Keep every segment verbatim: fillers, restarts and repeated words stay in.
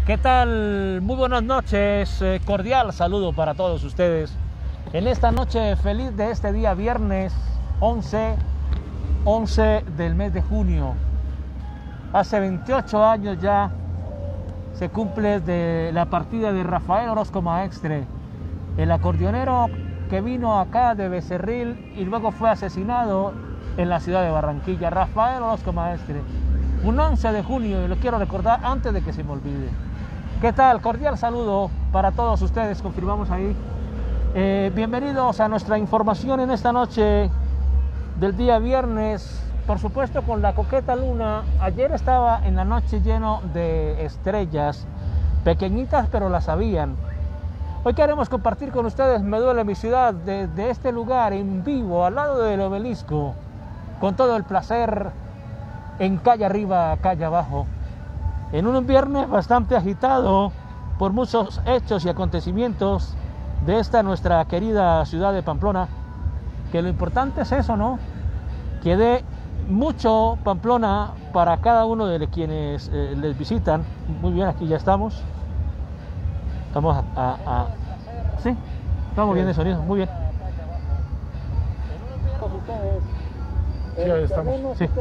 ¿Qué tal? Muy buenas noches, eh, cordial saludo para todos ustedes. En esta noche feliz de este día viernes once del mes de junio. Hace veintiocho años ya se cumple de la partida de Rafael Orozco Maestre, el acordeonero que vino acá de Becerril y luego fue asesinado en la ciudad de Barranquilla. Rafael Orozco Maestre, un once de junio, y lo quiero recordar antes de que se me olvide. ¿Qué tal? Cordial saludo para todos ustedes, confirmamos ahí. Eh, bienvenidos a nuestra información en esta noche del día viernes, por supuesto con la coqueta luna. Ayer estaba en la noche lleno de estrellas, pequeñitas pero las habían. Hoy queremos compartir con ustedes Me Duele Mi Ciudad desde este lugar en vivo, al lado del obelisco, con todo el placer, en calle arriba, calle abajo. En un viernes bastante agitado por muchos hechos y acontecimientos de esta nuestra querida ciudad de Pamplona, que lo importante es eso, ¿no? Que dé mucho Pamplona para cada uno de quienes eh, les visitan. Muy bien, aquí ya estamos. Estamos a... a, a... Sí, estamos bien de sonido, muy bien. Sí, ahí estamos. Sí.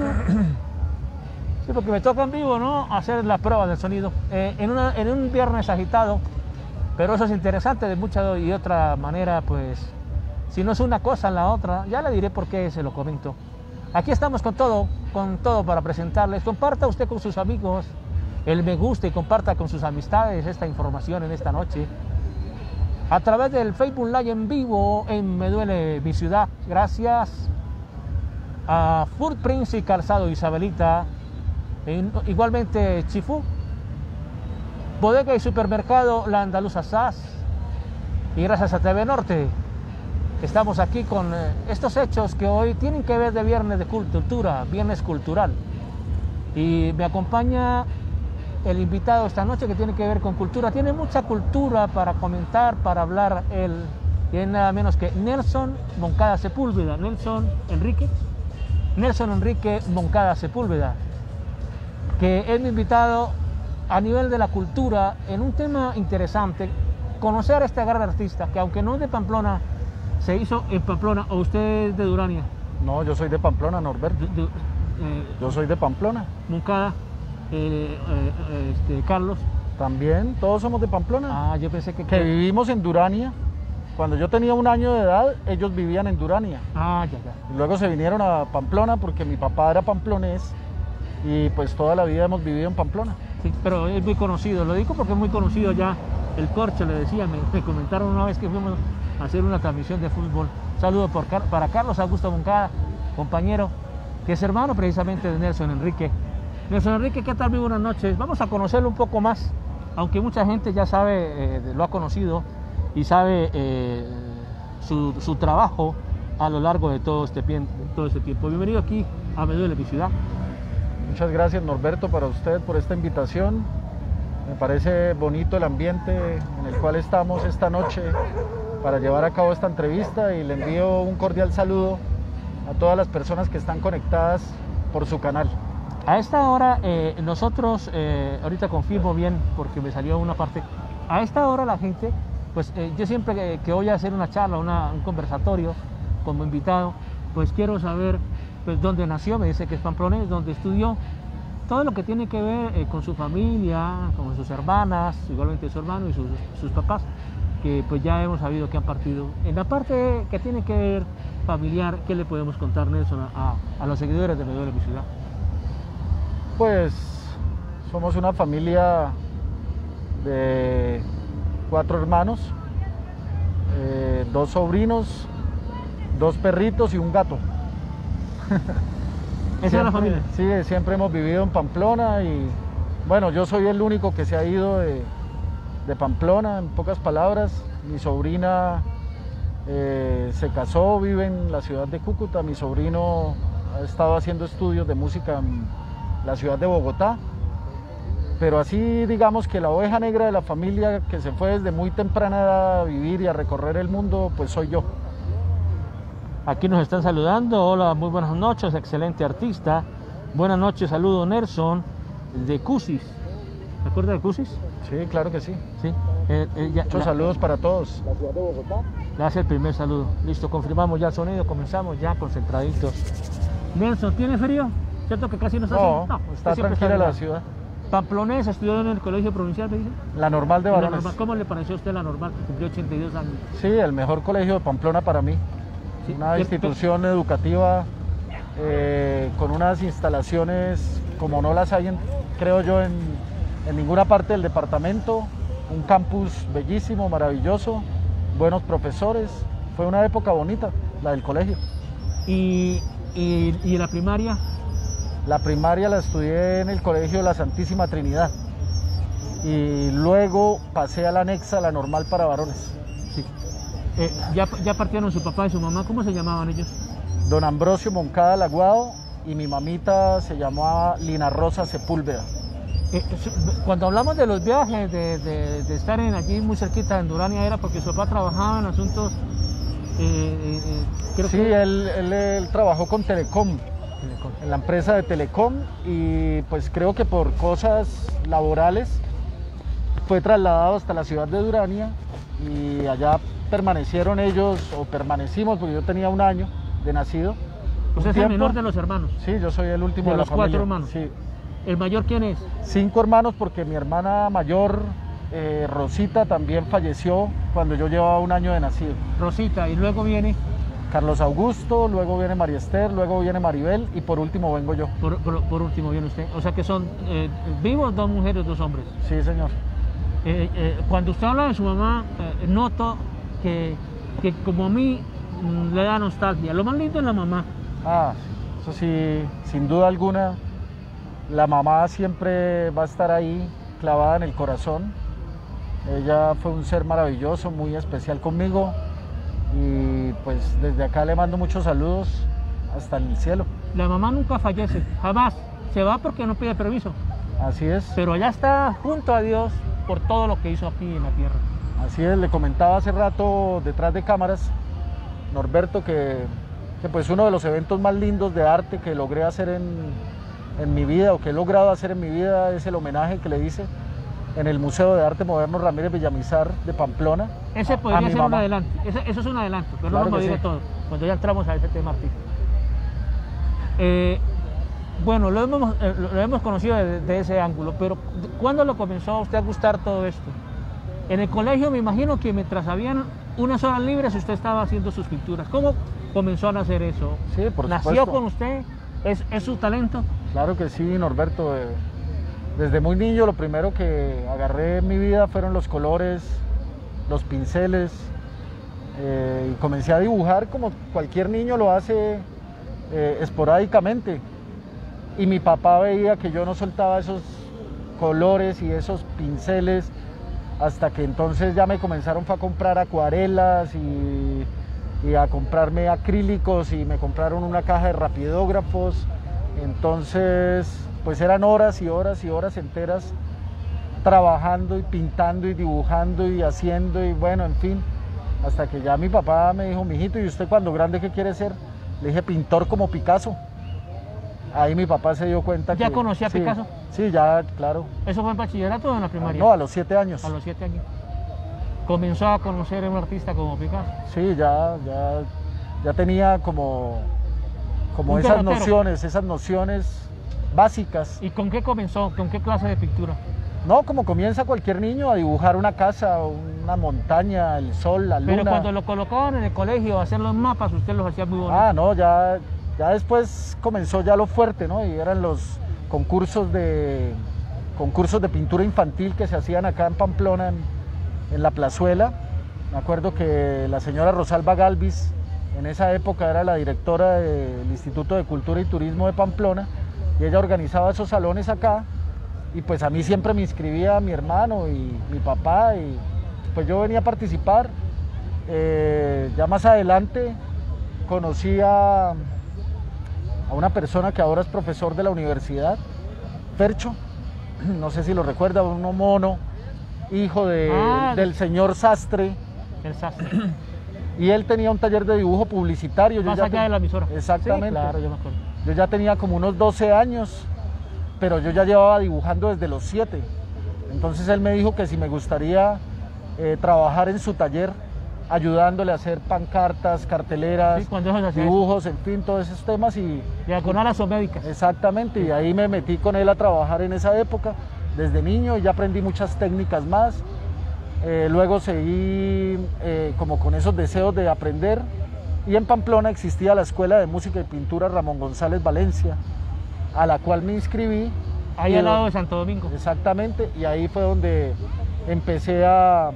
Sí, porque me toca en vivo, ¿no?, hacer las pruebas del sonido. Eh, en, una, en un viernes agitado, pero eso es interesante de mucha y otra manera, pues, si no es una cosa en la otra, ya le diré por qué se lo comento. Aquí estamos con todo, con todo para presentarles. Comparta usted con sus amigos el me gusta y comparta con sus amistades esta información en esta noche. A través del Facebook Live en vivo en Me Duele Mi Ciudad. Gracias a Footprints y Calzado Isabelita. Igualmente Chifú, Bodega y Supermercado La Andaluza S A S, y gracias a T V Norte estamos aquí con estos hechos que hoy tienen que ver de viernes de cultura, viernes cultural, y me acompaña el invitado esta noche que tiene que ver con cultura. Tiene mucha cultura para comentar, para hablar. Él y es nada menos que Nelson Moncada Sepúlveda. Nelson Enrique Nelson Enrique Moncada Sepúlveda, que es mi invitado a nivel de la cultura en un tema interesante, conocer a este gran artista que, aunque no es de Pamplona, se hizo en Pamplona. ¿O usted es de Durania? No, yo soy de Pamplona, Norberto. De, de, eh, yo soy de Pamplona. Moncada, eh, eh, este, Carlos. También, todos somos de Pamplona. Ah, yo pensé que... Que vivimos en Durania. Cuando yo tenía un año de edad, ellos vivían en Durania. Ah, ya, ya. Y luego se vinieron a Pamplona porque mi papá era pamplonés. Y pues toda la vida hemos vivido en Pamplona. Sí, pero es muy conocido, lo digo porque es muy conocido ya el Corcho, le decía, me, me comentaron una vez que fuimos a hacer una transmisión de fútbol. Saludo por, para Carlos Augusto Moncada, compañero, que es hermano precisamente de Nelson Enrique. Nelson Enrique, ¿qué tal? Muy buenas noches. Vamos a conocerlo un poco más, aunque mucha gente ya sabe, eh, lo ha conocido y sabe eh, su, su trabajo a lo largo de todo este, todo este tiempo. Bienvenido aquí a Me Duele Mi Ciudad. Muchas gracias, Norberto, para usted por esta invitación. Me parece bonito el ambiente en el cual estamos esta noche para llevar a cabo esta entrevista, y le envío un cordial saludo a todas las personas que están conectadas por su canal. A esta hora eh, nosotros, eh, ahorita confirmo bien porque me salió una parte, a esta hora la gente, pues eh, yo siempre que, que voy a hacer una charla, una, un conversatorio como invitado, pues quiero saber pues dónde nació. Me dice que es pamplonés, donde estudió, todo lo que tiene que ver eh, con su familia, con sus hermanas, igualmente su hermano y sus, sus papás, que pues ya hemos sabido que han partido. En la parte que tiene que ver familiar, ¿qué le podemos contar, Nelson, a, a los seguidores de Me Duele Mi Ciudad? Pues somos una familia de cuatro hermanos, eh, dos sobrinos, dos perritos y un gato. ¿Esa es la familia? Sí, siempre hemos vivido en Pamplona, y bueno, yo soy el único que se ha ido de, de Pamplona, en pocas palabras. Mi sobrina eh, se casó, vive en la ciudad de Cúcuta. Mi sobrino ha estado haciendo estudios de música en la ciudad de Bogotá. Pero así, digamos que la oveja negra de la familia que se fue desde muy temprana edad a vivir y a recorrer el mundo, pues soy yo. Aquí nos están saludando. Hola, muy buenas noches, excelente artista. Buenas noches, saludo Nelson de Cusis. ¿Se acuerda de Cusis? Sí, claro que sí. Sí. Eh, eh, ya, Muchos la, saludos para todos. Le hace el primer saludo. Listo, confirmamos ya el sonido, comenzamos ya concentraditos. Nelson, ¿tiene frío? ¿Cierto que casi no está No, haciendo? está siempre tranquila la bien. ciudad. Pamplonés, estudió en el colegio provincial, ¿me dice? La Normal de La Varones. normal, ¿cómo le pareció a usted la normal, que cumplió ochenta y dos años? Sí, el mejor colegio de Pamplona para mí. Sí, Una ¿qué- institución educativa eh, con unas instalaciones como no las hay, en- creo yo, en, en ninguna parte del departamento. Un campus bellísimo, maravilloso, buenos profesores. Fue una época bonita, la del colegio. Y, y, y la primaria, La primaria la estudié en el Colegio de la Santísima Trinidad y luego pasé a la anexa, la Normal para Varones. sí. Eh, ya, ya partieron su papá y su mamá, ¿cómo se llamaban ellos? Don Ambrosio Moncada Laguado y mi mamita se llamaba Lina Rosa Sepúlveda. Eh, su- cuando hablamos de los viajes, de, de, de estar en allí muy cerquita en Durania, era porque su papá trabajaba en asuntos, eh, eh, eh, creo Sí, que... él, él, él trabajó con Telecom, en la empresa de Telecom, y pues creo que por cosas laborales fue trasladado hasta la ciudad de Durania y allá permanecieron ellos, o permanecimos, porque yo tenía un año de nacido. Usted un es el tiempo. menor de los hermanos. Sí, yo soy el último De de, los la cuatro familia. hermanos. Sí. ¿El mayor quién es? Cinco hermanos porque mi hermana mayor, eh, Rosita, también falleció cuando yo llevaba un año de nacido. Rosita, y luego viene, Carlos Augusto, luego viene María Esther, luego viene Maribel y por último vengo yo. por, por- por último viene usted. O sea que son eh, vivos dos mujeres, dos hombres. Sí, señor. Eh, eh, cuando usted habla de su mamá, eh, noto que, que como a mí mm, le da nostalgia. Lo más lindo es la mamá. Ah, eso sí, sin duda alguna, la mamá siempre va a estar ahí clavada en el corazón. Ella fue un ser maravilloso, muy especial conmigo y pues desde acá le mando muchos saludos hasta el cielo. La mamá nunca fallece, jamás. Se va porque no pide permiso. Así es, Pero allá está junto a Dios por todo lo que hizo aquí en la tierra. así es. Le comentaba hace rato detrás de cámaras, Norberto, que, que pues uno de los eventos más lindos de arte que logré hacer en, en mi vida, o que he logrado hacer en mi vida, es el homenaje que le hice en el Museo de Arte Moderno Ramírez Villamizar de Pamplona. Ese a- a podría mi ser un mamá. adelanto. Ese- eso es un adelanto, pero Claro no nos que diga sí. todo. Cuando ya entramos a ese tema artístico. Eh, bueno, lo hemos, eh, lo hemos conocido desde ese ángulo, pero ¿cuándo lo comenzó a usted a gustar todo esto? En el colegio me imagino que mientras habían unas horas libres usted estaba haciendo sus pinturas. ¿Cómo comenzó a nacer eso? Sí, por ¿Nació supuesto. con usted? ¿Es, es su talento? Claro que sí, Norberto. eh, Desde muy niño lo primero que agarré en mi vida fueron los colores, los pinceles, eh, y comencé a dibujar como cualquier niño lo hace eh, esporádicamente. Y mi papá veía que yo no soltaba esos colores y esos pinceles hasta que entonces ya me comenzaron fue a comprar acuarelas y, y a comprarme acrílicos y me compraron una caja de rapidógrafos. Entonces, pues eran horas y horas y horas enteras trabajando y pintando y dibujando y haciendo y bueno, en fin, hasta que ya mi papá me dijo, mijito, ¿y usted cuando grande qué quiere ser? Le dije, pintor como Picasso. Ahí mi papá se dio cuenta ¿Ya que... conocía a sí, Picasso? Sí, ya, claro. ¿Eso fue en bachillerato o en la primaria? No, a los siete años. A los siete años. Comenzó a conocer a un artista como Picasso. Sí, ya, ya, ya tenía como, como Un esas derrotero. nociones, esas nociones básicas. ¿Y con qué comenzó? ¿Con qué clase de pintura? No, como comienza cualquier niño a dibujar una casa, una montaña, el sol, la luna. Pero cuando lo colocaban en el colegio a hacer los mapas, usted los hacía muy bonitos. Ah, no, ya, ya después comenzó ya lo fuerte, ¿no? Y eran los concursos de, concursos de pintura infantil que se hacían acá en Pamplona, en, en la plazuela. Me acuerdo que la señora Rosalba Galvis, en esa época era la directora del Instituto de Cultura y Turismo de Pamplona, y ella organizaba esos salones acá, y pues a mí siempre me inscribía mi hermano y mi papá, y pues yo venía a participar. Eh, ya más adelante conocí a, a una persona que ahora es profesor de la universidad, Fercho, no sé si lo recuerda, uno mono, hijo de, Ah, del señor Sastre, El sastre. y él tenía un taller de dibujo publicitario. Yo Más ya allá te- de la emisora. Exactamente. Sí, claro, yo me acuerdo. Yo ya tenía como unos doce años, pero yo ya llevaba dibujando desde los siete. Entonces él me dijo que si me gustaría eh, trabajar en su taller, ayudándole a hacer pancartas, carteleras, Sí, cuando eso se hacía dibujos, en fin, todos esos temas. Y diagonales o médicas. exactamente, y ahí me metí con él a trabajar en esa época, desde niño, y ya aprendí muchas técnicas más. Eh, luego seguí eh, como con esos deseos de aprender, y en Pamplona existía la Escuela de Música y Pintura Ramón González Valencia, a la cual me inscribí. Ahí y al do- lado de Santo Domingo. Exactamente, y ahí fue donde empecé a,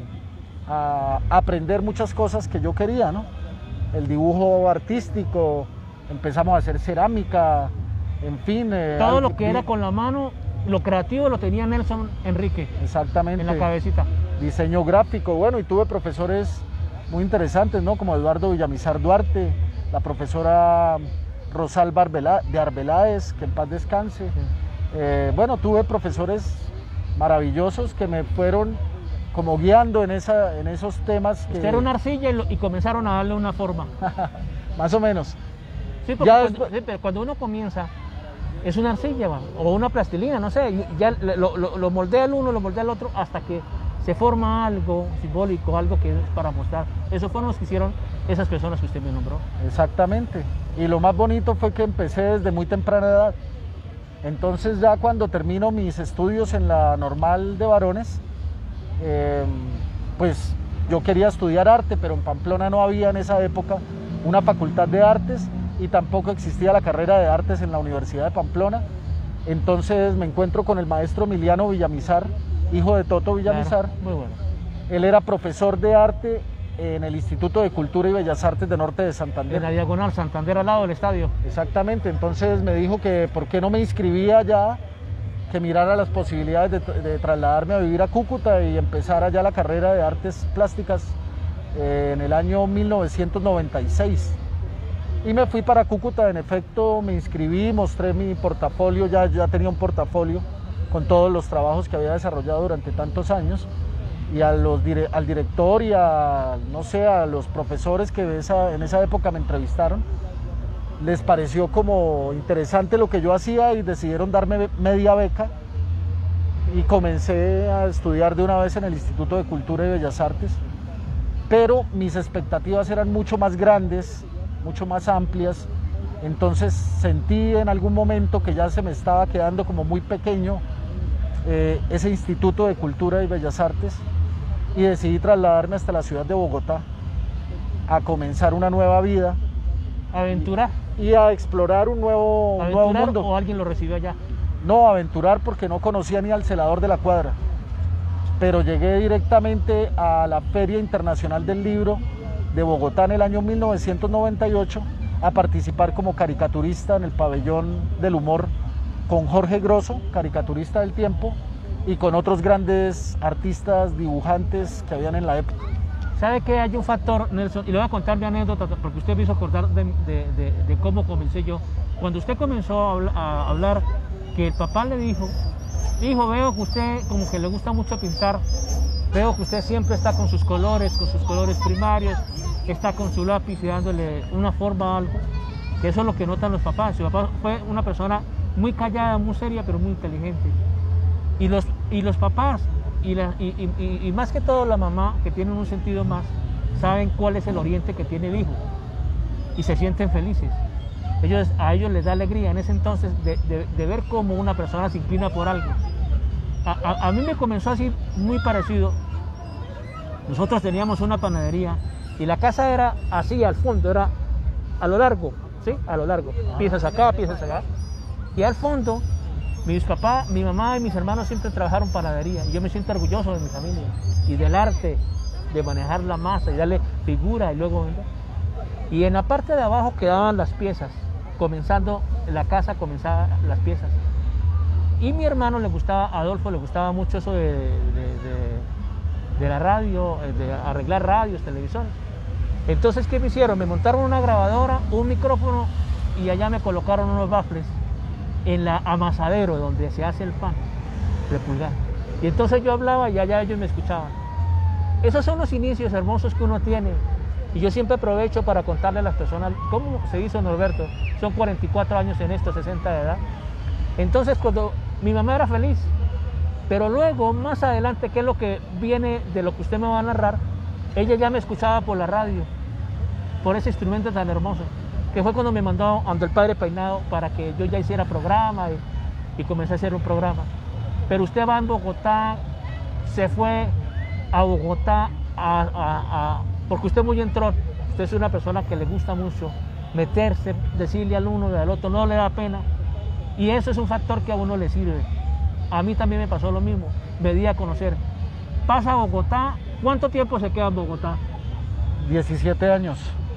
a aprender muchas cosas que yo quería, ¿no? El dibujo artístico, empezamos a hacer cerámica, en fin. eh, Todo al- lo que era con la mano, lo creativo lo tenía Nelson Enrique Exactamente. en la cabecita. Diseño gráfico, bueno, y tuve profesores muy interesantes, ¿no? Como Eduardo Villamizar Duarte, la profesora Rosalba Arbela- de Arbeláez, que en paz descanse. Eh, bueno, tuve profesores maravillosos que me fueron como guiando en, esa, en esos temas. Que, Usted era una arcilla y, lo- y comenzaron a darle una forma. más o menos. Sí, porque Ya cuando, después- sí, pero cuando uno comienza, es una arcilla, va, o una plastilina, no sé, y ya lo, lo- lo moldea el uno, lo moldea el otro, hasta que se forma algo simbólico, algo que es para mostrar. Eso fueron los que hicieron esas personas que usted me nombró. Exactamente. Y lo más bonito fue que empecé desde muy temprana edad. Entonces ya cuando termino mis estudios en la normal de varones, eh, pues yo quería estudiar arte, pero en Pamplona no había en esa época una facultad de artes y tampoco existía la carrera de artes en la Universidad de Pamplona. Entonces me encuentro con el maestro Emiliano Villamizar, hijo de Toto Villamizar. Claro, muy bueno. Él era profesor de arte en el Instituto de Cultura y Bellas Artes de Norte de Santander. En la diagonal Santander al lado del estadio. Exactamente, entonces me dijo que por qué no me inscribía allá, que mirara las posibilidades de, de trasladarme a vivir a Cúcuta y empezar allá la carrera de artes plásticas eh, en el año mil novecientos noventa y seis. Y me fui para Cúcuta, en efecto me inscribí, mostré mi portafolio, ya, ya tenía un portafolio con todos los trabajos que había desarrollado durante tantos años. Y a los dire al director y a, no sé, a los profesores que esa, en esa época me entrevistaron, les pareció como interesante lo que yo hacía y decidieron darme media beca y comencé a estudiar de una vez en el Instituto de Cultura y Bellas Artes, pero mis expectativas eran mucho más grandes, mucho más amplias, entonces sentí en algún momento que ya se me estaba quedando como muy pequeño eh, ese Instituto de Cultura y Bellas Artes, y decidí trasladarme hasta la ciudad de Bogotá a comenzar una nueva vida Aventurar. y a explorar un nuevo, un nuevo Aventurar mundo. o alguien lo recibió allá. No, aventurar porque no conocía ni al celador de la cuadra, pero llegué directamente a la Feria Internacional del Libro de Bogotá en el año mil novecientos noventa y ocho a participar como caricaturista en el pabellón del humor con Jorge Grosso, caricaturista del tiempo, y con otros grandes artistas, dibujantes que habían en la época. ¿Sabe que hay un factor, Nelson? Y le voy a contar mi anécdota porque usted me hizo acordar de, de- de- de cómo comencé yo. Cuando usted comenzó a, habla- a hablar, que el papá le dijo, hijo, veo que usted como que le gusta mucho pintar, veo que usted siempre está con sus colores, con sus colores primarios, está con su lápiz y dándole una forma a algo, que eso es lo que notan los papás. Su papá fue una persona muy callada, muy seria, pero muy inteligente. Y los, y los papás, y, la, y, y- y- y más que todo la mamá, que tienen un sentido más, saben cuál es el oriente que tiene el hijo y se sienten felices. Ellos, a ellos les da alegría en ese entonces de, de- de ver cómo una persona se inclina por algo. A, a- a mí me comenzó así muy parecido. Nosotros teníamos una panadería y la casa era así al fondo, era a lo largo, ¿sí? A lo largo. Piezas acá, piezas acá. Y al fondo, mis papás, mi mamá y mis hermanos siempre trabajaron panadería. Y yo me siento orgulloso de mi familia y del arte, de manejar la masa y darle figura y luego vender. Y en la parte de abajo quedaban las piezas, comenzando la casa, comenzaban las piezas. Y mi hermano le gustaba, Adolfo, le gustaba mucho eso de, de, de- de la radio, de arreglar radios, televisores. Entonces, ¿qué me hicieron? Me montaron una grabadora, un micrófono y allá me colocaron unos baffles en la amasadero donde se hace el pan de pulgar. Y entonces yo hablaba y allá ellos me escuchaban. Esos son los inicios hermosos que uno tiene. Y yo siempre aprovecho para contarle a las personas cómo se hizo Norberto. Son cuarenta y cuatro años en esto, sesenta de edad. Entonces cuando mi mamá era feliz, Pero luego, más adelante, que es lo que viene de lo que usted me va a narrar, ella ya me escuchaba por la radio, por ese instrumento tan hermoso, que fue cuando me mandó ante el Padre Peinado para que yo ya hiciera programa y, y comencé a hacer un programa. Pero usted va en Bogotá, se fue a Bogotá, a, a, a, porque usted muy entró, usted es una persona que le gusta mucho meterse, decirle al uno y al otro, no le da pena, y eso es un factor que a uno le sirve. A mí también me pasó lo mismo, me di a conocer. Pasa a Bogotá, ¿cuánto tiempo se queda en Bogotá? diecisiete años.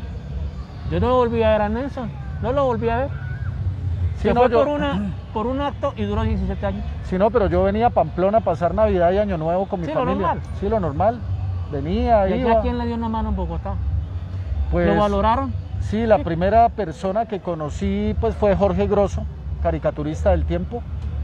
Yo no lo volví a ver a Nelson, no lo volví a ver. Sí, Se no, fue yo- por, una, por un acto y duró diecisiete años. Sí, no, pero yo venía a Pamplona a pasar Navidad y Año Nuevo con mi Sí, lo familia. normal. Sí, lo normal. Venía, ¿Y iba. allá quién le dio una mano en Bogotá? Pues, ¿Lo valoraron? sí, la Sí. primera persona que conocí pues fue Jorge Grosso, caricaturista del Tiempo.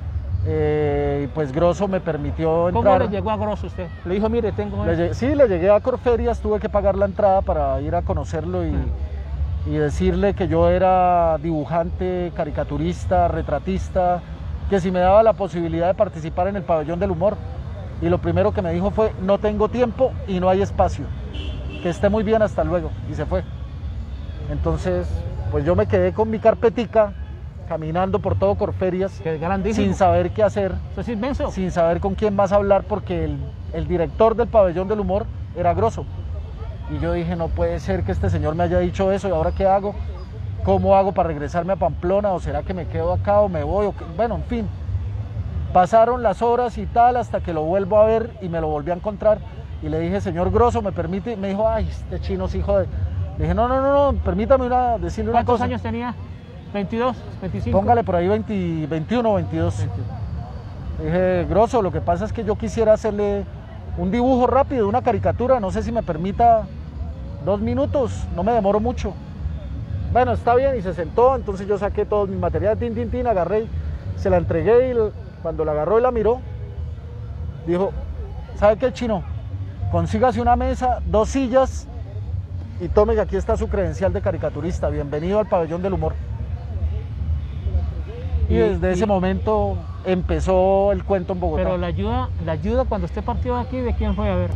Eh, y pues Grosso me permitió ¿Cómo entrar. le llegó a Grosso usted? Le dijo, mire, tengo Le esto. llegué- sí, le llegué a Corferias, tuve que pagar la entrada para ir a conocerlo y, Mm. y decirle que yo era dibujante, caricaturista, retratista, que si me daba la posibilidad de participar en el Pabellón del Humor. Y lo primero que me dijo fue, no tengo tiempo y no hay espacio. Que esté muy bien, hasta luego. Y se fue. Entonces, pues yo me quedé con mi carpetica, caminando por todo Corferias, Que es grandísimo. sin saber qué hacer, Eso es inmenso. sin saber con quién más hablar, porque el, el director del Pabellón del Humor era Grosso. Y yo dije, no puede ser que este señor me haya dicho eso, ¿y ahora qué hago? ¿Cómo hago para regresarme a Pamplona? ¿O será que me quedo acá o me voy? O qué? Bueno, en fin. Pasaron las horas y tal hasta que lo vuelvo a ver y me lo volví a encontrar. Y le dije, señor Grosso, ¿me permite? Me dijo, ay, este chino es hijo de... Le dije, no, no, no, no, permítame una, decirle una ¿Cuántos cosa. años tenía? ¿veintidós? ¿veinticinco? Póngale por ahí veinte, veintiuno o veintidós. Le dije, Grosso, lo que pasa es que yo quisiera hacerle un dibujo rápido, una caricatura, no sé si me permita dos minutos, no me demoro mucho. Bueno, está bien, y se sentó, entonces yo saqué todo mi material, tin, tin, tin, agarré, y se la entregué y lo- cuando la agarró y la miró, dijo, ¿sabe qué, chino? Consígase una mesa, dos sillas y tome que aquí está su credencial de caricaturista, bienvenido al Pabellón del Humor. Y Y- desde y- ese momento empezó el cuento en Bogotá. Pero la ayuda, la ayuda cuando usted partió de aquí, ¿de quién fue a ver?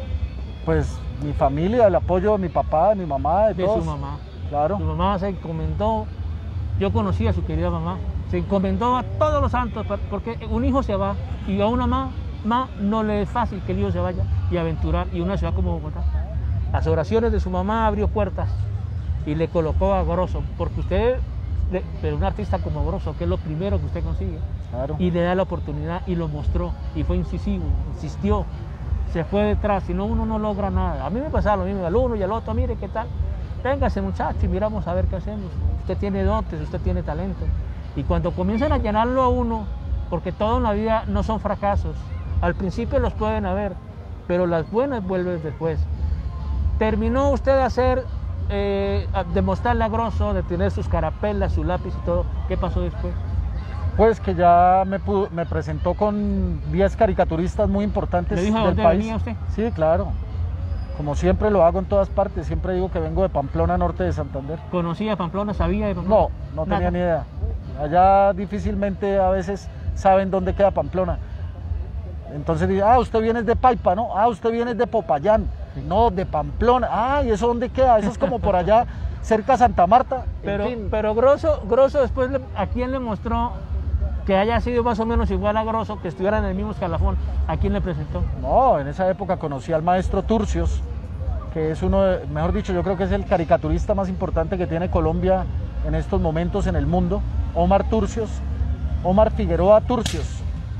Pues mi familia, el apoyo de mi papá, de mi mamá, de, De todos. su mamá. Claro. Su mamá se encomendó, yo conocí a su querida mamá, se encomendó a todos los santos, pa- porque un hijo se va y a una mamá, mamá no le es fácil que el hijo se vaya y aventurar, y una ciudad como Bogotá. Las oraciones de su mamá abrió puertas y le colocó a Grosso, porque usted, de- pero un artista como Grosso, que es lo primero que usted consigue, Claro. y le da la oportunidad y lo mostró, y fue incisivo, insistió, se fue detrás, si no uno no logra nada. A mí me pasaba lo mismo, al uno y al otro, mire qué tal, véngase muchacho y miramos a ver qué hacemos. Usted tiene dotes, usted tiene talento. Y cuando comienzan a llenarlo a uno, porque todo en la vida no son fracasos, al principio los pueden haber, pero las buenas vuelven después. Terminó usted de hacer, eh, a- de mostrarle a Grosso, de tener sus carapelas, su lápiz y todo, ¿qué pasó después? Pues que ya me, pudo- me presentó con diez caricaturistas muy importantes ¿Le dijo de del dónde país. venía usted? Sí, claro. Como siempre lo hago en todas partes. Siempre digo que vengo de Pamplona, norte de Santander. ¿Conocía Pamplona? ¿Sabía de Pamplona? No, no tenía Nada. ni idea. Allá difícilmente a veces saben dónde queda Pamplona. Entonces dice, ah, usted viene de Paipa, ¿no? Ah, usted viene de Popayán. No, de Pamplona. Ah, ¿y eso dónde queda? Eso es como por allá, cerca de Santa Marta. En Pero, fin. pero Grosso, Grosso después, le- ¿a quién le mostró que haya sido más o menos igual a Grosso, que estuviera en el mismo escalafón? ¿A quién le presentó? No, en esa época conocí al maestro Turcios, que es uno, de- mejor dicho, yo creo que es el caricaturista más importante que tiene Colombia en estos momentos en el mundo, Omar Turcios, Omar Figueroa Turcios.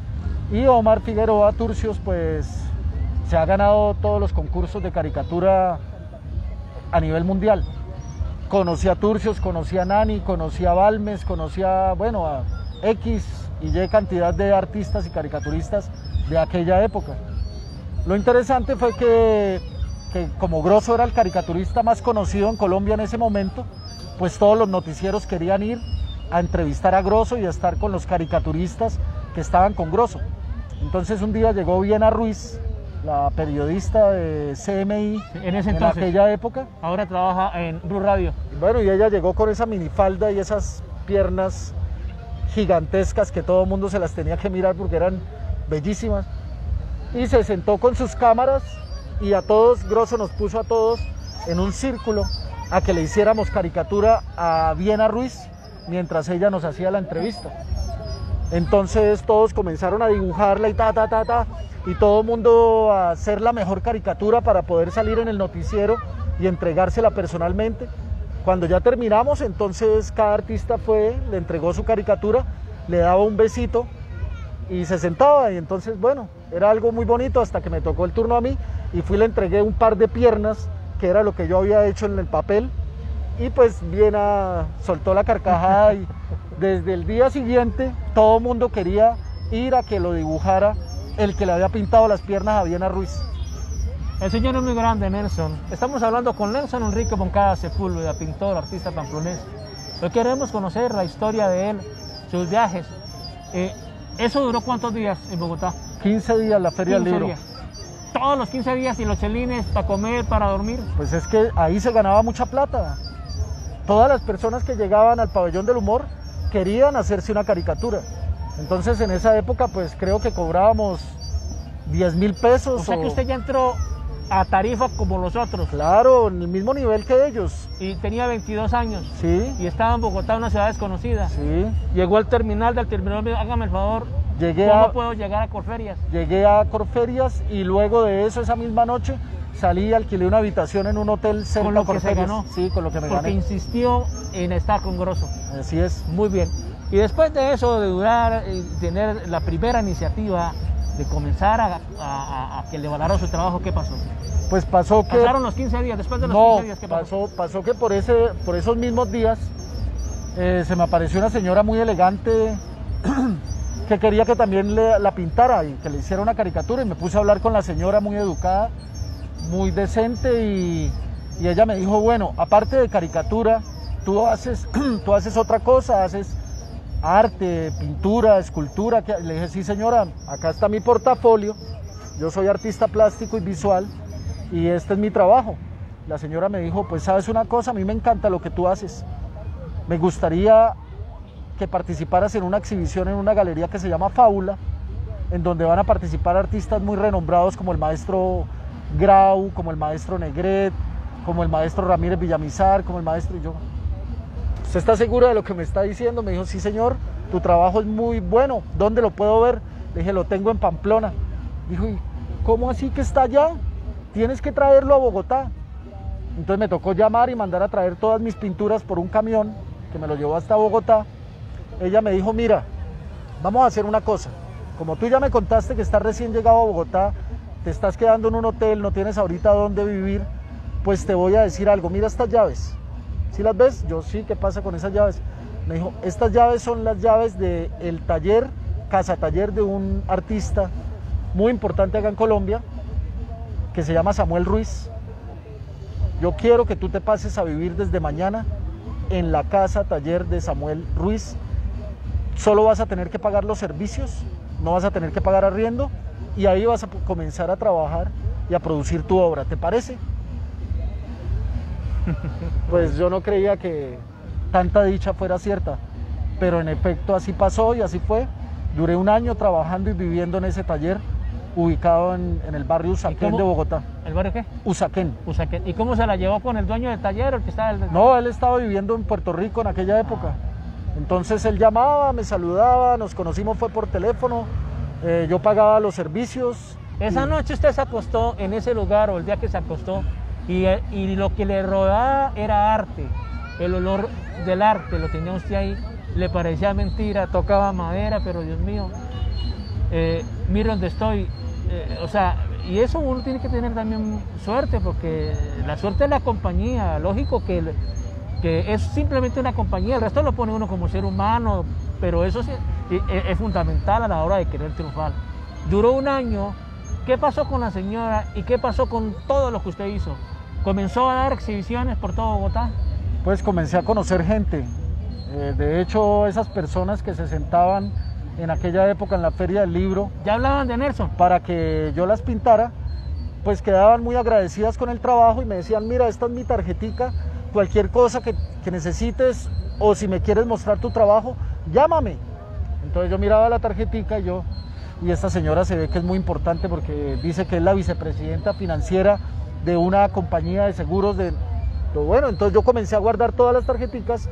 Y Omar Figueroa Turcios, pues, se ha ganado todos los concursos de caricatura a nivel mundial. Conocí a Turcios, conocí a Nani, conocí a Balmes, conocí a, bueno, a X y Y cantidad de artistas y caricaturistas de aquella época. Lo interesante fue que, que como Grosso era el caricaturista más conocido en Colombia en ese momento, pues todos los noticieros querían ir a entrevistar a Grosso y a estar con los caricaturistas que estaban con Grosso. Entonces un día llegó Viena Ruiz, la periodista de C M I En ese en entonces. aquella época. Ahora trabaja en Blue Radio. Y bueno, y ella llegó con esa minifalda y esas piernas gigantescas que todo el mundo se las tenía que mirar porque eran bellísimas, y se sentó con sus cámaras y a todos, Grosso nos puso a todos en un círculo a que le hiciéramos caricatura a Viena Ruiz mientras ella nos hacía la entrevista. Entonces todos comenzaron a dibujarla y ta, ta, ta, ta, y todo el mundo a hacer la mejor caricatura para poder salir en el noticiero y entregársela personalmente. Cuando ya terminamos, entonces cada artista fue, le entregó su caricatura, le daba un besito y se sentaba, y entonces bueno, era algo muy bonito hasta que me tocó el turno a mí y fui y le entregué un par de piernas, que era lo que yo había hecho en el papel, y pues Viena soltó la carcajada y desde el día siguiente todo el mundo quería ir a que lo dibujara el que le había pintado las piernas a Viena Ruiz. El señor es muy grande, Nelson. Estamos hablando con Nelson Enrique Moncada Sepúlveda, pintor, artista pamplonés. Hoy queremos conocer la historia de él, sus viajes. Eh, ¿Eso duró cuántos días en Bogotá? quince días la Feria del Libro. Días. Todos los quince días y los chelines para comer, para dormir. Pues es que ahí se ganaba mucha plata. Todas las personas que llegaban al Pabellón del Humor querían hacerse una caricatura. Entonces en esa época pues creo que cobrábamos diez mil pesos. O sea o... que usted ya entró a tarifa como los otros. Claro, en el mismo nivel que ellos. Y tenía veintidós años. Sí. Y estaba en Bogotá, una ciudad desconocida. Sí. Llegó al terminal, del terminal, hágame el favor, Llegué ¿cómo a, puedo llegar a Corferias? Llegué a Corferias y luego de eso, esa misma noche, salí y alquilé una habitación en un hotel cerca Con lo de que se Corferias. ganó. Sí, con lo que me Porque gané. insistió en estar con Grosso. Así es. Muy bien. Y después de eso, de durar y tener la primera iniciativa de comenzar a, a, a que le valorara su trabajo, ¿qué pasó? Pues pasó que... Pasaron los quince días, después de los no, quince días, ¿qué pasó? pasó? Pasó que por, ese, por esos mismos días eh, se me apareció una señora muy elegante que quería que también le, la pintara y que le hiciera una caricatura, y me puse a hablar con la señora muy educada, muy decente, y, y ella me dijo, bueno, aparte de caricatura, tú haces, tú haces otra cosa, haces arte, pintura, escultura. Que... Le dije, sí señora, acá está mi portafolio, yo soy artista plástico y visual y este es mi trabajo. La señora me dijo, pues sabes una cosa, a mí me encanta lo que tú haces, me gustaría que participaras en una exhibición en una galería que se llama Fábula, en donde van a participar artistas muy renombrados como el maestro Grau, como el maestro Negret, como el maestro Ramírez Villamizar, como el maestro... Y yo, ¿usted está segura de lo que me está diciendo? Me dijo, sí señor, tu trabajo es muy bueno, ¿dónde lo puedo ver? Le dije, lo tengo en Pamplona. Dijo, ¿y cómo así que está allá? Tienes que traerlo a Bogotá. Entonces me tocó llamar y mandar a traer todas mis pinturas por un camión que me lo llevó hasta Bogotá. Ella me dijo, mira, vamos a hacer una cosa, como tú ya me contaste que estás recién llegado a Bogotá, te estás quedando en un hotel, no tienes ahorita dónde vivir, pues te voy a decir algo, mira estas llaves, ¿sí las ves? Yo sí, ¿qué pasa con esas llaves? Me dijo, estas llaves son las llaves del taller, casa taller de un artista muy importante acá en Colombia, que se llama Samuel Ruiz. Yo quiero que tú te pases a vivir desde mañana en la casa taller de Samuel Ruiz. Solo vas a tener que pagar los servicios, no vas a tener que pagar arriendo, y ahí vas a comenzar a trabajar y a producir tu obra, ¿te parece? Pues yo no creía que tanta dicha fuera cierta, pero en efecto así pasó y así fue. Duré un año trabajando y viviendo en ese taller, ubicado en, en el barrio Usaquén de Bogotá. ¿El barrio qué? Usaquén. Usaquén. ¿Y cómo se la llevó con el dueño del taller o el que estaba? El... No, él estaba viviendo en Puerto Rico en aquella época. Entonces él llamaba, me saludaba, nos conocimos, fue por teléfono, eh, yo pagaba los servicios. Esa y... noche usted se acostó en ese lugar, o el día que se acostó, y, y lo que le rodeaba era arte, el olor del arte lo tenía usted ahí, le parecía mentira, tocaba madera, pero Dios mío, eh, mira dónde estoy, eh, o sea, y eso uno tiene que tener también suerte, porque la suerte es la compañía, lógico que... que es simplemente una compañía, el resto lo pone uno como ser humano, pero eso sí, es, es fundamental a la hora de querer triunfar. Duró un año. ¿Qué pasó con la señora y qué pasó con todo lo que usted hizo? ¿Comenzó a dar exhibiciones por todo Bogotá? Pues comencé a conocer gente. Eh, de hecho, esas personas que se sentaban en aquella época en la Feria del Libro... ¿Ya hablaban de Nelson? Para que yo las pintara, pues quedaban muy agradecidas con el trabajo y me decían, mira, esta es mi tarjetica, cualquier cosa que, que necesites, o si me quieres mostrar tu trabajo, llámame. Entonces yo miraba la tarjetica y yo, y esta señora se ve que es muy importante porque dice que es la vicepresidenta financiera de una compañía de seguros de... Bueno, entonces yo comencé a guardar todas las tarjeticas,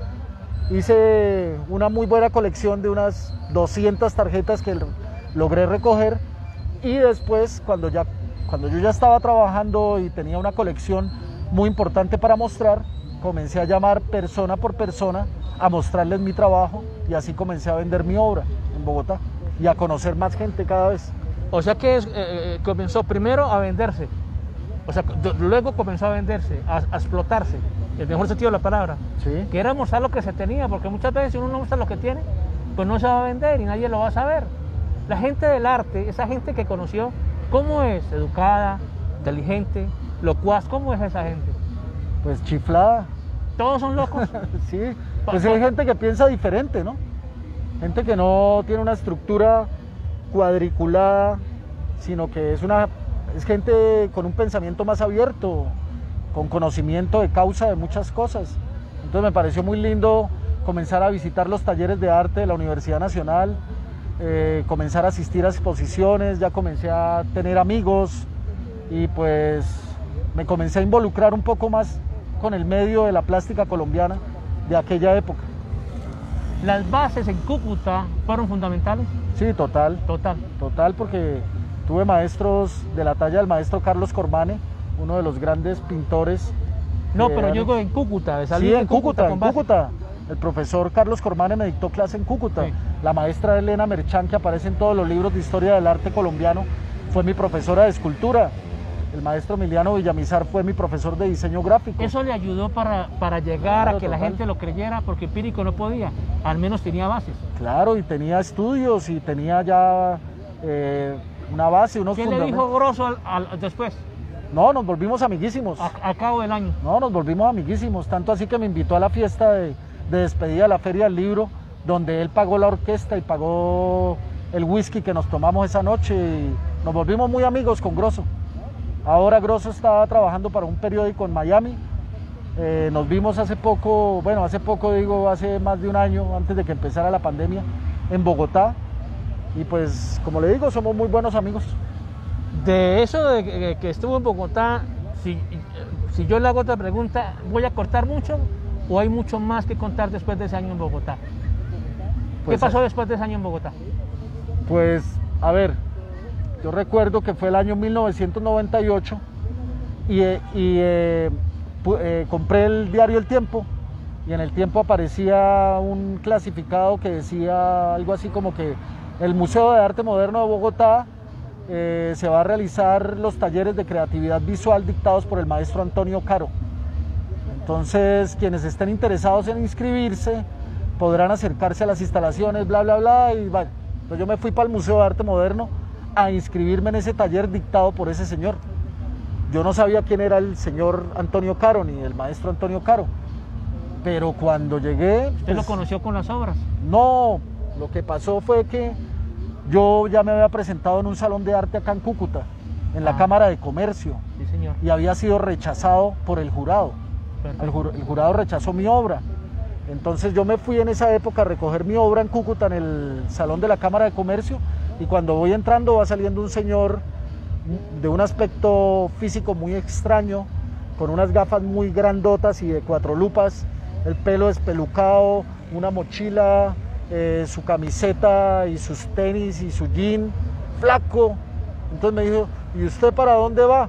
hice una muy buena colección de unas doscientas tarjetas que logré recoger, y después cuando, ya, cuando yo ya estaba trabajando y tenía una colección muy importante para mostrar, comencé a llamar persona por persona a mostrarles mi trabajo, y así comencé a vender mi obra en Bogotá y a conocer más gente cada vez. O sea que es, eh, comenzó primero a venderse, o sea, luego comenzó a venderse, a, a explotarse, en el mejor sentido de la palabra, ¿Sí? que era mostrar lo que se tenía, porque muchas veces si uno no muestra lo que tiene, pues no se va a vender y nadie lo va a saber. La gente del arte, esa gente que conoció, ¿cómo es? Educada, inteligente, locuaz, ¿cómo es esa gente? Pues chiflada. ¿Todos son locos? Sí, pues hay gente que piensa diferente, ¿no? Gente que no tiene una estructura cuadriculada, sino que es una es gente con un pensamiento más abierto, con conocimiento de causa de muchas cosas. Entonces me pareció muy lindo comenzar a visitar los talleres de arte de la Universidad Nacional, eh, comenzar a asistir a exposiciones, ya comencé a tener amigos y pues me comencé a involucrar un poco más con el medio de la plástica colombiana de aquella época. ¿Las bases en Cúcuta fueron fundamentales? Sí, total. Total. Total, porque tuve maestros de la talla del maestro Carlos Cormane, uno de los grandes pintores. No, pero yo digo en Cúcuta, de salir Sí, de en Cúcuta, en base. Cúcuta. El profesor Carlos Cormane me dictó clase en Cúcuta. Sí. La maestra Elena Merchán, que aparece en todos los libros de historia del arte colombiano, fue mi profesora de escultura. El maestro Emiliano Villamizar fue mi profesor de diseño gráfico. Eso le ayudó para, para llegar Claro, a que la total. gente lo creyera, porque empírico no podía, al menos tenía bases. Claro, y tenía estudios y tenía ya eh, una base, unos ¿Quién le fundamentos. dijo Grosso al, al- después, No, nos volvimos amiguísimos. a, a cabo del año? No, nos volvimos amiguísimos, tanto así que me invitó a la fiesta de, de despedida de la Feria del Libro, donde él pagó la orquesta y pagó el whisky que nos tomamos esa noche, y nos volvimos muy amigos con Grosso. Ahora Grosso está trabajando para un periódico en Miami. Eh, nos vimos hace poco, bueno, hace poco digo, hace más de un año, antes de que empezara la pandemia, en Bogotá. Y pues, como le digo, somos muy buenos amigos. De eso de que, que estuvo en Bogotá, si, si yo le hago otra pregunta, ¿voy a cortar mucho o hay mucho más que contar después de ese año en Bogotá? Pues, ¿Qué pasó después de ese año en Bogotá? Pues, a ver, yo recuerdo que fue el año mil novecientos noventa y ocho y, eh, y eh, pu- eh, compré el diario El Tiempo, y en El Tiempo aparecía un clasificado que decía algo así como que el Museo de Arte Moderno de Bogotá eh, se va a realizar los talleres de creatividad visual dictados por el maestro Antonio Caro. Entonces, quienes estén interesados en inscribirse podrán acercarse a las instalaciones, bla, bla, bla, y bueno, entonces yo me fui para el Museo de Arte Moderno a inscribirme en ese taller dictado por ese señor. Yo no sabía quién era el señor Antonio Caro, ni el maestro Antonio Caro, pero cuando llegué... ¿Usted lo pues, conoció con las obras? no, lo que pasó fue que yo ya me había presentado en un salón de arte acá en Cúcuta, en la Ah. Cámara de Comercio, Sí, señor. y había sido rechazado por el jurado. Perfecto. El, jur- el jurado rechazó mi obra. Entonces yo me fui en esa época a recoger mi obra en Cúcuta, en el salón de la Cámara de Comercio, y cuando voy entrando va saliendo un señor de un aspecto físico muy extraño, con unas gafas muy grandotas y de cuatro lupas, el pelo espelucado, una mochila, eh, su camiseta y sus tenis y su jean, flaco. Entonces me dijo, ¿y usted para dónde va?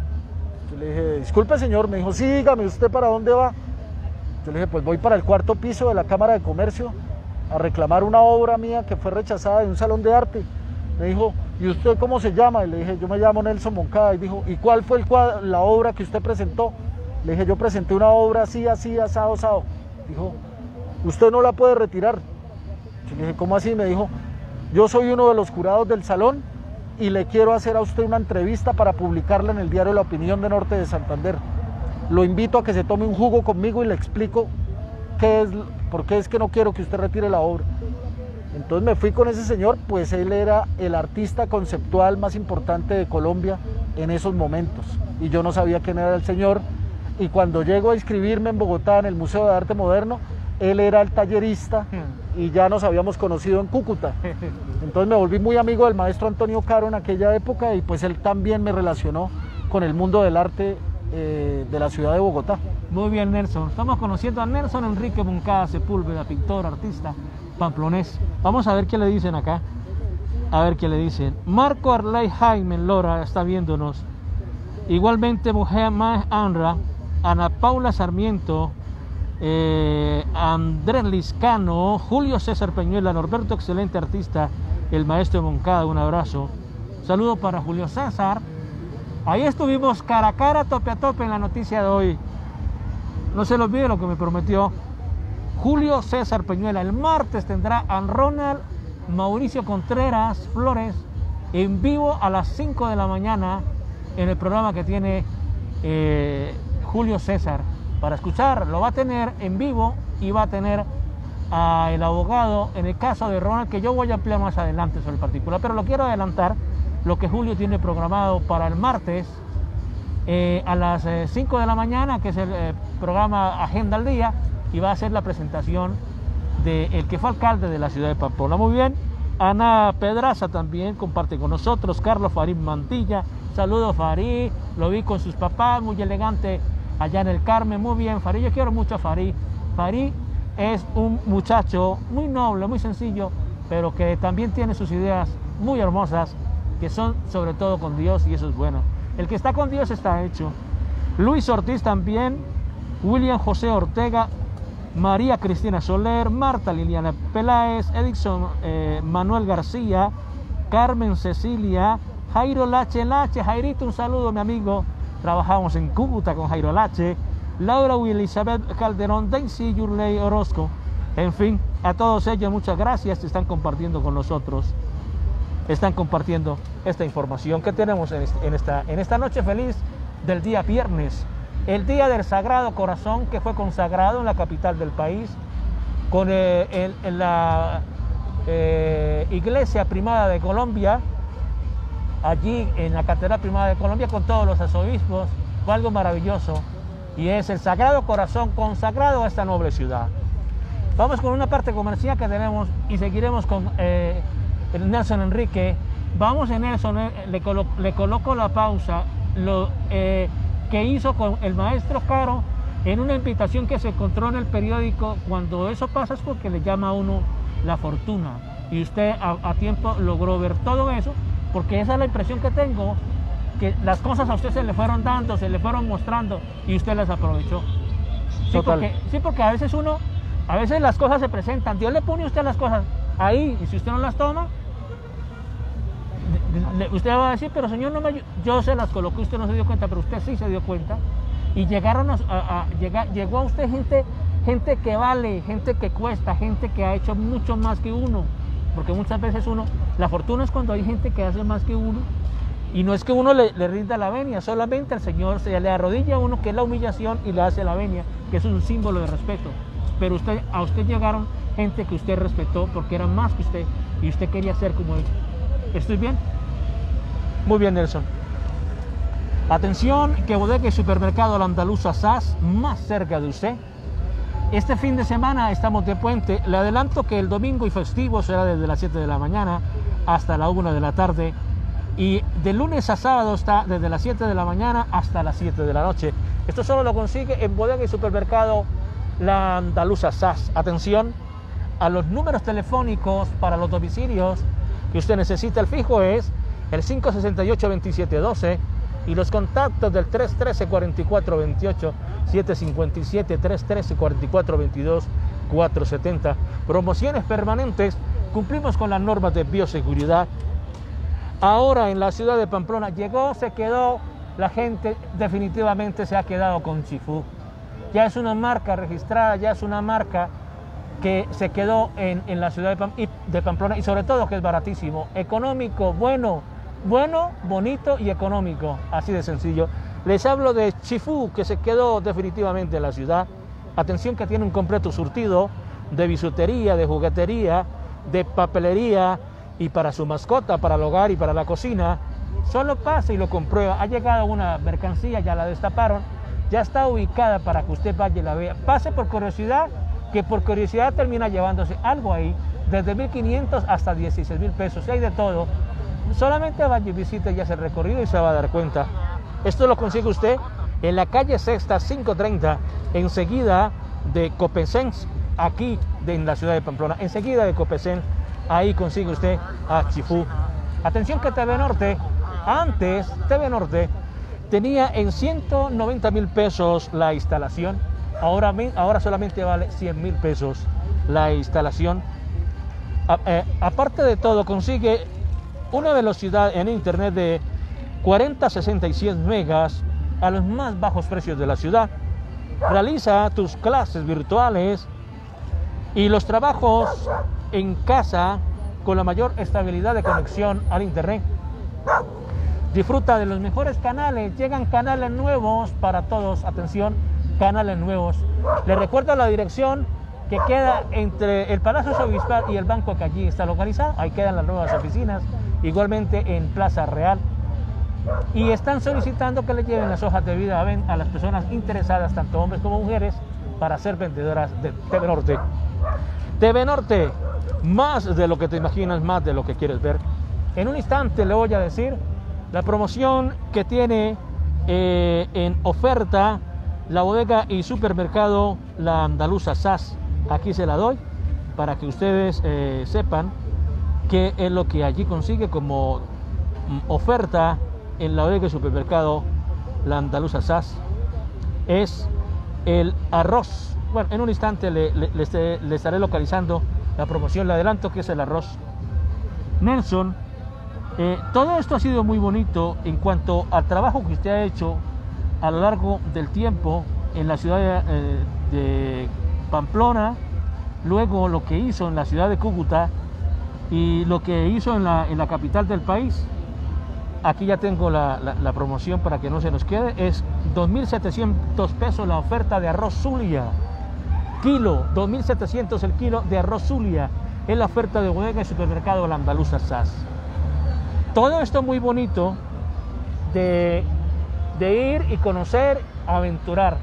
Yo le dije, disculpe señor, me dijo, sí, dígame, ¿usted para dónde va? Yo le dije, pues voy para el cuarto piso de la Cámara de Comercio a reclamar una obra mía que fue rechazada de un salón de arte. Me dijo, ¿y usted cómo se llama? Y le dije, yo me llamo Nelson Moncada. Y dijo, ¿y cuál fue el cuadro, la obra que usted presentó? Le dije, yo presenté una obra así, así, asado, asado. Dijo, usted no la puede retirar. Yo le dije, ¿cómo así? Me dijo, yo soy uno de los jurados del salón y le quiero hacer a usted una entrevista para publicarla en el diario La Opinión de Norte de Santander. Lo invito a que se tome un jugo conmigo y le explico qué es, por qué es que no quiero que usted retire la obra. Entonces me fui con ese señor, pues él era el artista conceptual más importante de Colombia en esos momentos. Y yo no sabía quién era el señor. Y cuando llego a inscribirme en Bogotá, en el Museo de Arte Moderno, él era el tallerista Hmm. y ya nos habíamos conocido en Cúcuta. Entonces me volví muy amigo del maestro Antonio Caro en aquella época y pues él también me relacionó con el mundo del arte eh, de la ciudad de Bogotá. Muy bien, Nelson. Estamos conociendo a Nelson Enrique Moncada Sepúlveda, pintor, artista pamplonés. Vamos a ver qué le dicen acá. A ver qué le dicen. Marco Arley Jaime Lora está viéndonos. Igualmente Mujer Más Anra, Ana Paula Sarmiento, eh, Andrés Liscano, Julio César Peñuela, Norberto, excelente artista, el maestro Moncada, un abrazo. Saludo para Julio César. Ahí estuvimos cara a cara, tope a tope en la noticia de hoy. No se lo olvide lo que me prometió. Julio César Peñuela, el martes tendrá a Ronald Mauricio Contreras Flores en vivo a las cinco de la mañana en el programa que tiene eh, Julio César. Para escuchar, lo va a tener en vivo y va a tener al abogado en el caso de Ronald, que yo voy a ampliar más adelante sobre el particular, pero lo quiero adelantar, lo que Julio tiene programado para el martes eh, a las eh, cinco de la mañana, que es el eh, programa Agenda al Día, y va a hacer la presentación del que fue alcalde de la ciudad de Pamplona. Muy bien, Ana Pedraza también comparte con nosotros, Carlos Farid Mantilla, saludos Farid, lo vi con sus papás, muy elegante allá en el Carmen. Muy bien, Farid, yo quiero mucho a Farid. Farid es un muchacho muy noble, muy sencillo, pero que también tiene sus ideas muy hermosas, que son sobre todo con Dios, y eso es bueno. El que está con Dios está hecho. Luis Ortiz también, William José Ortega, María Cristina Soler, Marta Liliana Peláez, Edison eh, Manuel García, Carmen Cecilia, Jairo Lache Lache, Jairito, un saludo mi amigo, trabajamos en Cúcuta con Jairo Lache, Laura Elizabeth Calderón, Daisy Yurley Orozco, en fin, a todos ellos muchas gracias, están compartiendo con nosotros, están compartiendo esta información que tenemos en, este, en, esta, en esta noche feliz del día viernes, el día del Sagrado Corazón, que fue consagrado en la capital del país, con eh, el, en la eh, Iglesia Primada de Colombia, allí en la Catedral Primada de Colombia, con todos los arzobispos. Fue algo maravilloso, y es el Sagrado Corazón consagrado a esta noble ciudad. Vamos con una parte comercial que tenemos y seguiremos con eh, el Nelson Enrique. Vamos en Nelson, eh, le, colo le coloco la pausa, lo eh, que hizo con el maestro Caro en una invitación que se encontró en el periódico. Cuando eso pasa es porque le llama a uno la fortuna, y usted a, a tiempo logró ver todo eso, porque esa es la impresión que tengo, que las cosas a usted se le fueron dando, se le fueron mostrando y usted las aprovechó. Sí, porque, sí, porque a veces uno, a veces las cosas se presentan, Dios le pone a usted las cosas ahí, y si usted no las toma, usted va a decir, pero Señor, no me, yo se las coloqué, usted no se dio cuenta, pero usted sí se dio cuenta, y llegaron a, a, a llegar, llegó a usted gente, gente que vale, gente que cuesta, gente que ha hecho mucho más que uno, porque muchas veces uno, la fortuna es cuando hay gente que hace más que uno, y no es que uno le, le rinda la venia, solamente el Señor se le arrodilla a uno, que es la humillación, y le hace la venia, que es un símbolo de respeto, pero usted, a usted llegaron gente que usted respetó porque eran más que usted, y usted quería ser como ellos. ¿Estoy bien? Muy bien, Nelson. Atención, que Bodega y Supermercado La Andaluza S A S, más cerca de usted. Este fin de semana estamos de puente. Le adelanto que el domingo y festivo será desde las siete de la mañana hasta la una de la tarde. Y de lunes a sábado está desde las siete de la mañana hasta las siete de la noche. Esto solo lo consigue en Bodega y Supermercado La Andaluza S A S. Atención a los números telefónicos para los domicilios que usted necesita. El fijo es el cinco seis ocho, veintisiete doce, y los contactos del tres uno tres, cuatro cuatro dos ocho, siete cinco siete, tres uno tres, cuatro cuatro dos dos, cuatro siete cero. Promociones permanentes, cumplimos con las normas de bioseguridad. Ahora en la ciudad de Pamplona llegó, se quedó, la gente definitivamente se ha quedado con Chifú. Ya es una marca registrada, ya es una marca que se quedó en, en la ciudad de, Pam de Pamplona, y sobre todo que es baratísimo, económico, bueno, bueno, bonito y económico, así de sencillo. Les hablo de Chifú, que se quedó definitivamente en la ciudad. Atención, que tiene un completo surtido de bisutería, de juguetería, de papelería, y para su mascota, para el hogar y para la cocina. Solo pase y lo comprueba. Ha llegado una mercancía, ya la destaparon, ya está ubicada para que usted vaya y la vea. Pase por curiosidad, que por curiosidad termina llevándose algo ahí, desde mil quinientos hasta dieciséis mil pesos, y hay de todo. Solamente vaya y visite ya ese recorrido y se va a dar cuenta. Esto lo consigue usted en la calle Sexta quinientos treinta, enseguida de Copecens, aquí de, en la ciudad de Pamplona, enseguida de Copecens, ahí consigue usted a Chifú. Atención que T V Norte, antes T V Norte tenía en ciento noventa mil pesos la instalación, ahora, ahora solamente vale cien mil pesos la instalación. A, eh, aparte de todo, consigue una velocidad en internet de cuarenta, sesenta y cien megas a los más bajos precios de la ciudad. Realiza tus clases virtuales y los trabajos en casa con la mayor estabilidad de conexión al internet. Disfruta de los mejores canales, llegan canales nuevos para todos, atención, canales nuevos. Les recuerdo la dirección que queda entre el Palacio Obispal y el banco que allí está localizado, ahí quedan las nuevas oficinas, igualmente en Plaza Real. Y están solicitando que le lleven las hojas de vida a las personas interesadas, tanto hombres como mujeres, para ser vendedoras de T V Norte. T V Norte, más de lo que te imaginas, más de lo que quieres ver. En un instante le voy a decir la promoción que tiene eh, en oferta la bodega y supermercado La Andaluza S A S. Aquí se la doy para que ustedes eh, sepan qué es lo que allí consigue como mm, oferta en la bodega y supermercado La Andaluza S A S. Es el arroz. Bueno, en un instante le, le, le, le estaré localizando la promoción. Le adelanto que es el arroz Nelson. Eh, todo esto ha sido muy bonito en cuanto al trabajo que usted ha hecho a lo largo del tiempo en la ciudad de, eh, de Pamplona, luego lo que hizo en la ciudad de Cúcuta y lo que hizo en la, en la capital del país. Aquí ya tengo la, la, la promoción para que no se nos quede. Es dos mil setecientos pesos la oferta de arroz Zulia. Kilo, dos mil setecientos el kilo de arroz Zulia. Es la oferta de bodega y supermercado La Andaluza S A S. Todo esto muy bonito de, de ir y conocer, aventurar.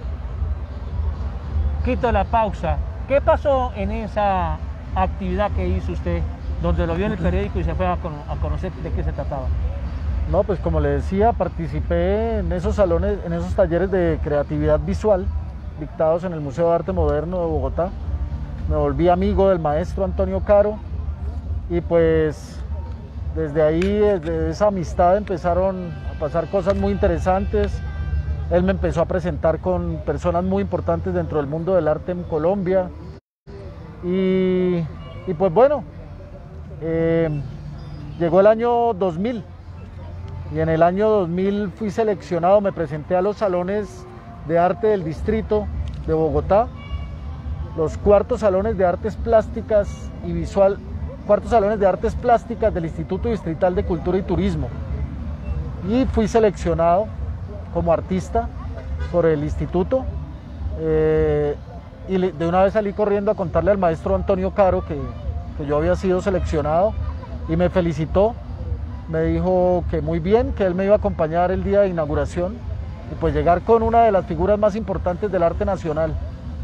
Quito la pausa. ¿Qué pasó en esa actividad que hizo usted, donde lo vio en el periódico y se fue a, con, a conocer de qué se trataba? No, pues como le decía, participé en esos salones, en esos talleres de creatividad visual dictados en el Museo de Arte Moderno de Bogotá. Me volví amigo del maestro Antonio Caro y pues desde ahí, desde esa amistad empezaron a pasar cosas muy interesantes. Él me empezó a presentar con personas muy importantes dentro del mundo del arte en Colombia y, y pues bueno, eh, llegó el año dos mil y en el año dos mil fui seleccionado, me presenté a los salones de arte del distrito de Bogotá, los cuartos salones de artes plásticas y visual, cuartos salones de artes plásticas del Instituto Distrital de Cultura y Turismo, y fui seleccionado como artista por el instituto eh, y de una vez salí corriendo a contarle al maestro Antonio Caro que, que yo había sido seleccionado y me felicitó, me dijo que muy bien, que él me iba a acompañar el día de inauguración y pues llegar con una de las figuras más importantes del arte nacional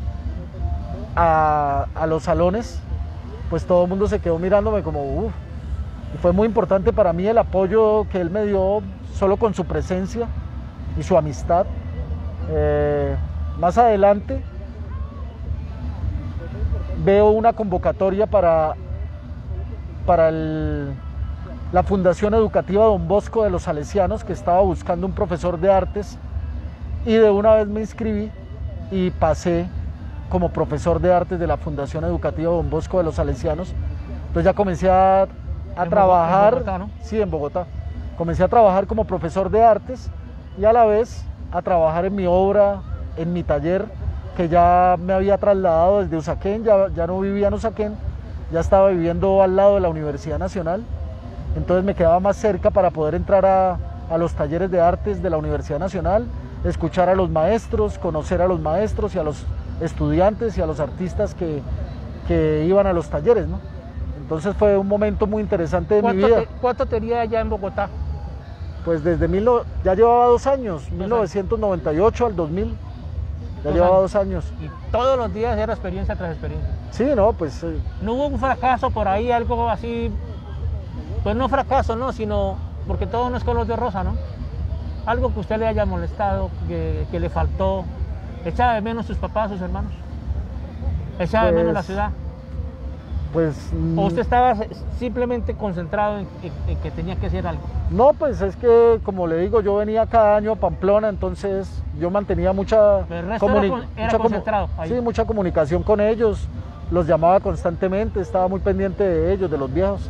a, a los salones, pues todo el mundo se quedó mirándome como uff, y fue muy importante para mí el apoyo que él me dio solo con su presencia y su amistad. Eh, más adelante veo una convocatoria para, para el, la Fundación Educativa Don Bosco de los Salesianos, que estaba buscando un profesor de artes, y de una vez me inscribí y pasé como profesor de artes de la Fundación Educativa Don Bosco de los Salesianos. Entonces ya comencé a, a en trabajar, Bogotá, ¿no? Sí, en Bogotá. Comencé a trabajar como profesor de artes y a la vez a trabajar en mi obra, en mi taller, que ya me había trasladado desde Usaquén, ya, ya no vivía en Usaquén, ya estaba viviendo al lado de la Universidad Nacional, entonces me quedaba más cerca para poder entrar a, a los talleres de artes de la Universidad Nacional, escuchar a los maestros, conocer a los maestros y a los estudiantes y a los artistas que, que iban a los talleres, ¿no? Entonces fue un momento muy interesante de mi vida. Te, ¿Cuánto tenía allá en Bogotá? Pues desde mil, ya llevaba dos años, mil novecientos noventa y ocho al dos mil, Ya llevaba dos años. Y todos los días era experiencia tras experiencia. Sí, no, pues... Eh... No hubo un fracaso por ahí, algo así... Pues no fracaso, ¿no? Sino... Porque todo no es color de rosa, ¿no? Algo que usted le haya molestado, que, que le faltó. ¿Echaba de menos sus papás, sus hermanos? ¿Echaba pues, de menos la ciudad? Pues... ¿O usted estaba simplemente concentrado en, en, en que tenía que hacer algo? No, pues es que, como le digo, yo venía cada año a Pamplona, entonces yo mantenía mucha... ¿El resto era, con, era mucha concentrado ahí? Sí, mucha comunicación con ellos. Los llamaba constantemente, estaba muy pendiente de ellos, de los viejos.